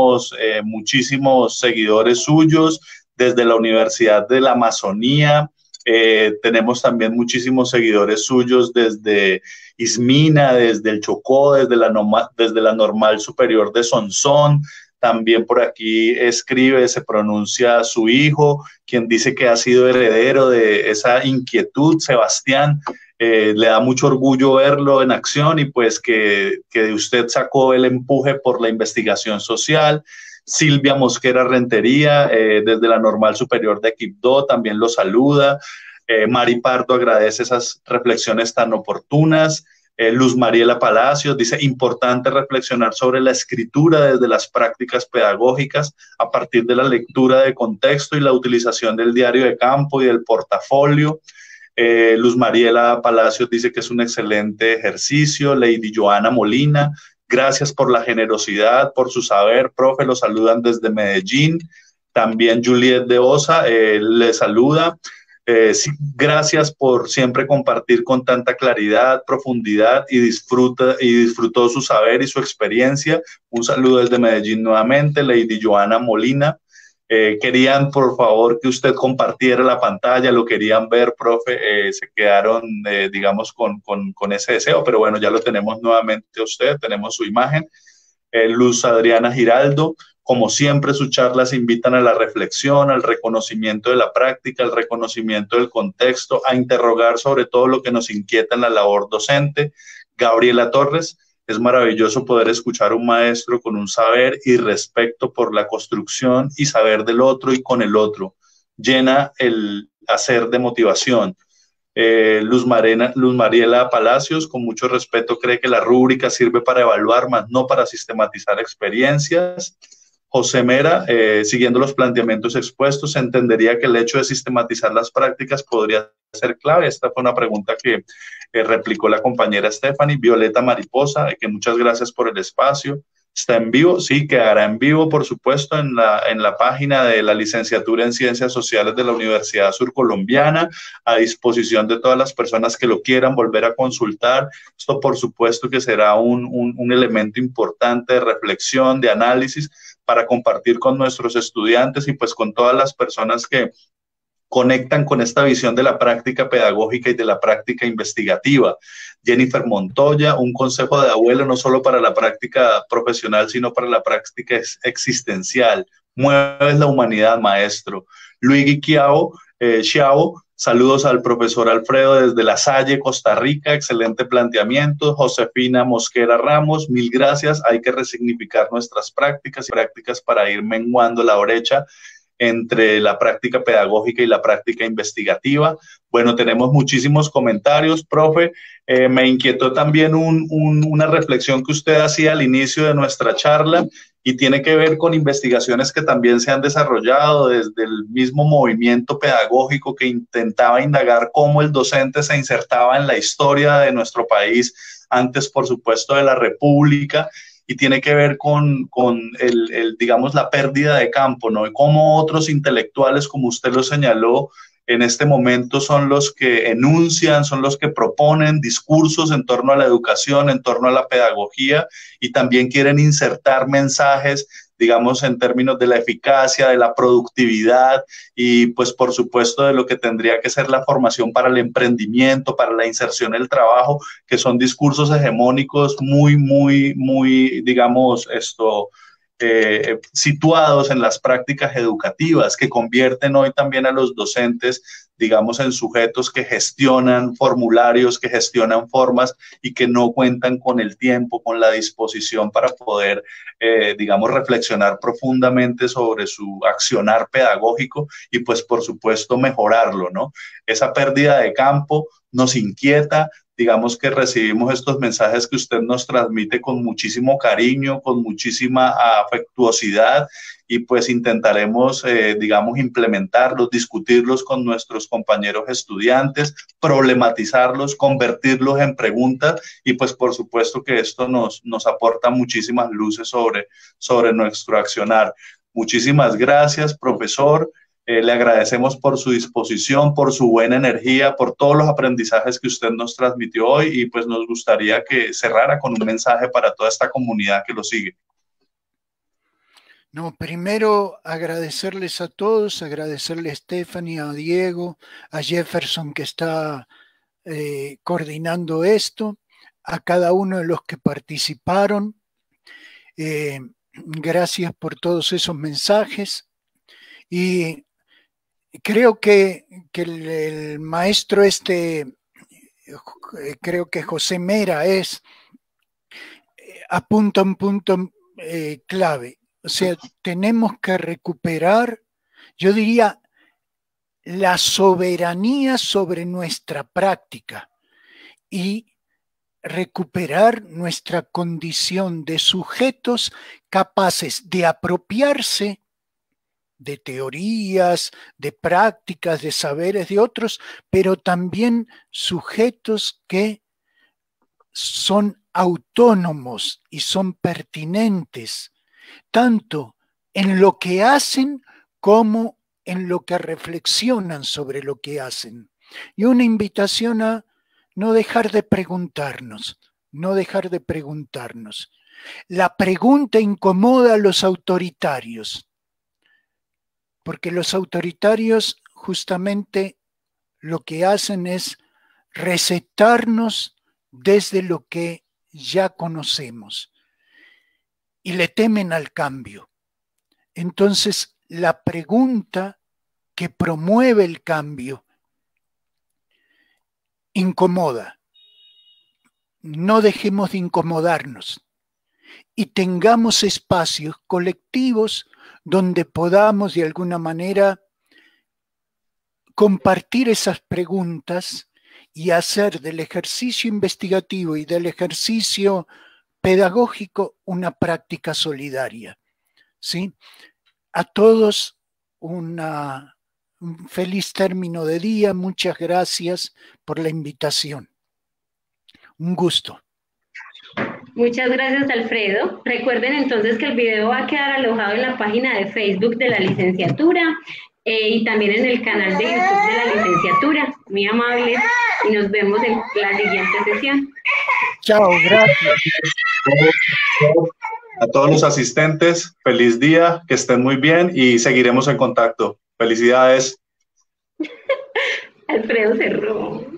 muchísimos seguidores suyos desde la Universidad de la Amazonía, tenemos también muchísimos seguidores suyos desde Ismina, desde el Chocó, desde la Normal Superior de Sonsón. También por aquí escribe, se pronuncia su hijo, quien dice que ha sido heredero de esa inquietud, Sebastián. Le da mucho orgullo verlo en acción y pues que de usted sacó el empuje por la investigación social. Silvia Mosquera Rentería, desde la Normal Superior de Quibdó, también lo saluda. Mari Pardo agradece esas reflexiones tan oportunas. Luz Mariela Palacios dice, importante reflexionar sobre la escritura desde las prácticas pedagógicas a partir de la lectura de contexto y la utilización del diario de campo y del portafolio. Luz Mariela Palacios dice que es un excelente ejercicio. Lady Joana Molina, gracias por la generosidad, por su saber, profe, lo saludan desde Medellín. También Juliet de Osa le saluda. Sí, gracias por siempre compartir con tanta claridad, profundidad y disfrutó su saber y su experiencia. Un saludo desde Medellín nuevamente, Lady Joana Molina. Querían, por favor, que usted compartiera la pantalla, lo querían ver, profe, se quedaron, digamos, con ese deseo, pero bueno, ya lo tenemos nuevamente a usted, tenemos su imagen. Luz Adriana Giraldo, como siempre, sus charlas invitan a la reflexión, al reconocimiento de la práctica, al reconocimiento del contexto, a interrogar sobre todo lo que nos inquieta en la labor docente. Gabriela Torres, es maravilloso poder escuchar a un maestro con un saber y respeto por la construcción y saber del otro y con el otro. Llena el hacer de motivación. Luz Mariela Palacios, con mucho respeto, cree que la rúbrica sirve para evaluar, más no para sistematizar experiencias. José Mera, siguiendo los planteamientos expuestos, se entendería que el hecho de sistematizar las prácticas podría ser clave. Esta fue una pregunta que replicó la compañera Stephanie. Violeta Mariposa, que muchas gracias por el espacio. ¿Está en vivo? Sí, quedará en vivo, por supuesto, en la página de la licenciatura en Ciencias Sociales de la Universidad Surcolombiana, a disposición de todas las personas que lo quieran volver a consultar. Esto, por supuesto, que será un elemento importante de reflexión, de análisis, para compartir con nuestros estudiantes y pues con todas las personas que conectan con esta visión de la práctica pedagógica y de la práctica investigativa. Jennifer Montoya, un consejo de abuelo no solo para la práctica profesional, sino para la práctica existencial. Mueves la humanidad, maestro. Luigi Xiao, saludos al profesor Alfredo desde La Salle, Costa Rica, excelente planteamiento. Josefina Mosquera Ramos, mil gracias. Hay que resignificar nuestras prácticas para ir menguando la brecha entre la práctica pedagógica y la práctica investigativa. Bueno, tenemos muchísimos comentarios, profe. Me inquietó también una reflexión que usted hacía al inicio de nuestra charla y tiene que ver con investigaciones que también se han desarrollado desde el mismo movimiento pedagógico que intentaba indagar cómo el docente se insertaba en la historia de nuestro país antes, por supuesto, de la República, y tiene que ver con digamos, la pérdida de campo, ¿no? Y cómo otros intelectuales, como usted lo señaló, en este momento son los que enuncian, son los que proponen discursos en torno a la educación, en torno a la pedagogía, y también quieren insertar mensajes digamos, en términos de la eficacia, de la productividad y pues por supuesto de lo que tendría que ser la formación para el emprendimiento, para la inserción en el trabajo, que son discursos hegemónicos muy, digamos, situados en las prácticas educativas, que convierten hoy también a los docentes, digamos, en sujetos que gestionan formularios, que gestionan formas y que no cuentan con el tiempo, con la disposición para poder, digamos, reflexionar profundamente sobre su accionar pedagógico y pues por supuesto mejorarlo, ¿no? Esa pérdida de campo nos inquieta. Digamos que recibimos estos mensajes que usted nos transmite con muchísimo cariño, con muchísima afectuosidad y pues intentaremos, digamos, implementarlos, discutirlos con nuestros compañeros estudiantes, problematizarlos, convertirlos en preguntas y pues por supuesto que esto nos aporta muchísimas luces sobre nuestro accionar. Muchísimas gracias, profesor. Le agradecemos por su disposición, por su buena energía, por todos los aprendizajes que usted nos transmitió hoy y pues nos gustaría que cerrara con un mensaje para toda esta comunidad que lo sigue. No, primero agradecerles a todos, agradecerle a Stephanie, a Diego, a Jefferson que está coordinando esto, a cada uno de los que participaron. Gracias por todos esos mensajes y creo que el maestro creo que José Mera apunta un punto clave. O sea, tenemos que recuperar, yo diría, la soberanía sobre nuestra práctica y recuperar nuestra condición de sujetos capaces de apropiarse de teorías, de prácticas, de saberes de otros, pero también sujetos que son autónomos y son pertinentes, tanto en lo que hacen como en lo que reflexionan sobre lo que hacen. Y una invitación a no dejar de preguntarnos, no dejar de preguntarnos. La pregunta incomoda a los autoritarios, porque los autoritarios justamente lo que hacen es recetarnos desde lo que ya conocemos y le temen al cambio. Entonces, la pregunta que promueve el cambio incomoda. No dejemos de incomodarnos y tengamos espacios colectivos donde podamos de alguna manera compartir esas preguntas y hacer del ejercicio investigativo y del ejercicio pedagógico una práctica solidaria. ¿Sí? A todos un feliz término de día. Muchas gracias por la invitación. Un gusto. Muchas gracias, Alfredo. Recuerden entonces que el video va a quedar alojado en la página de Facebook de la licenciatura y también en el canal de YouTube de la licenciatura. Muy amables y nos vemos en la siguiente sesión. Chao, gracias. A todos los asistentes, feliz día, que estén muy bien y seguiremos en contacto. Felicidades. Alfredo cerró.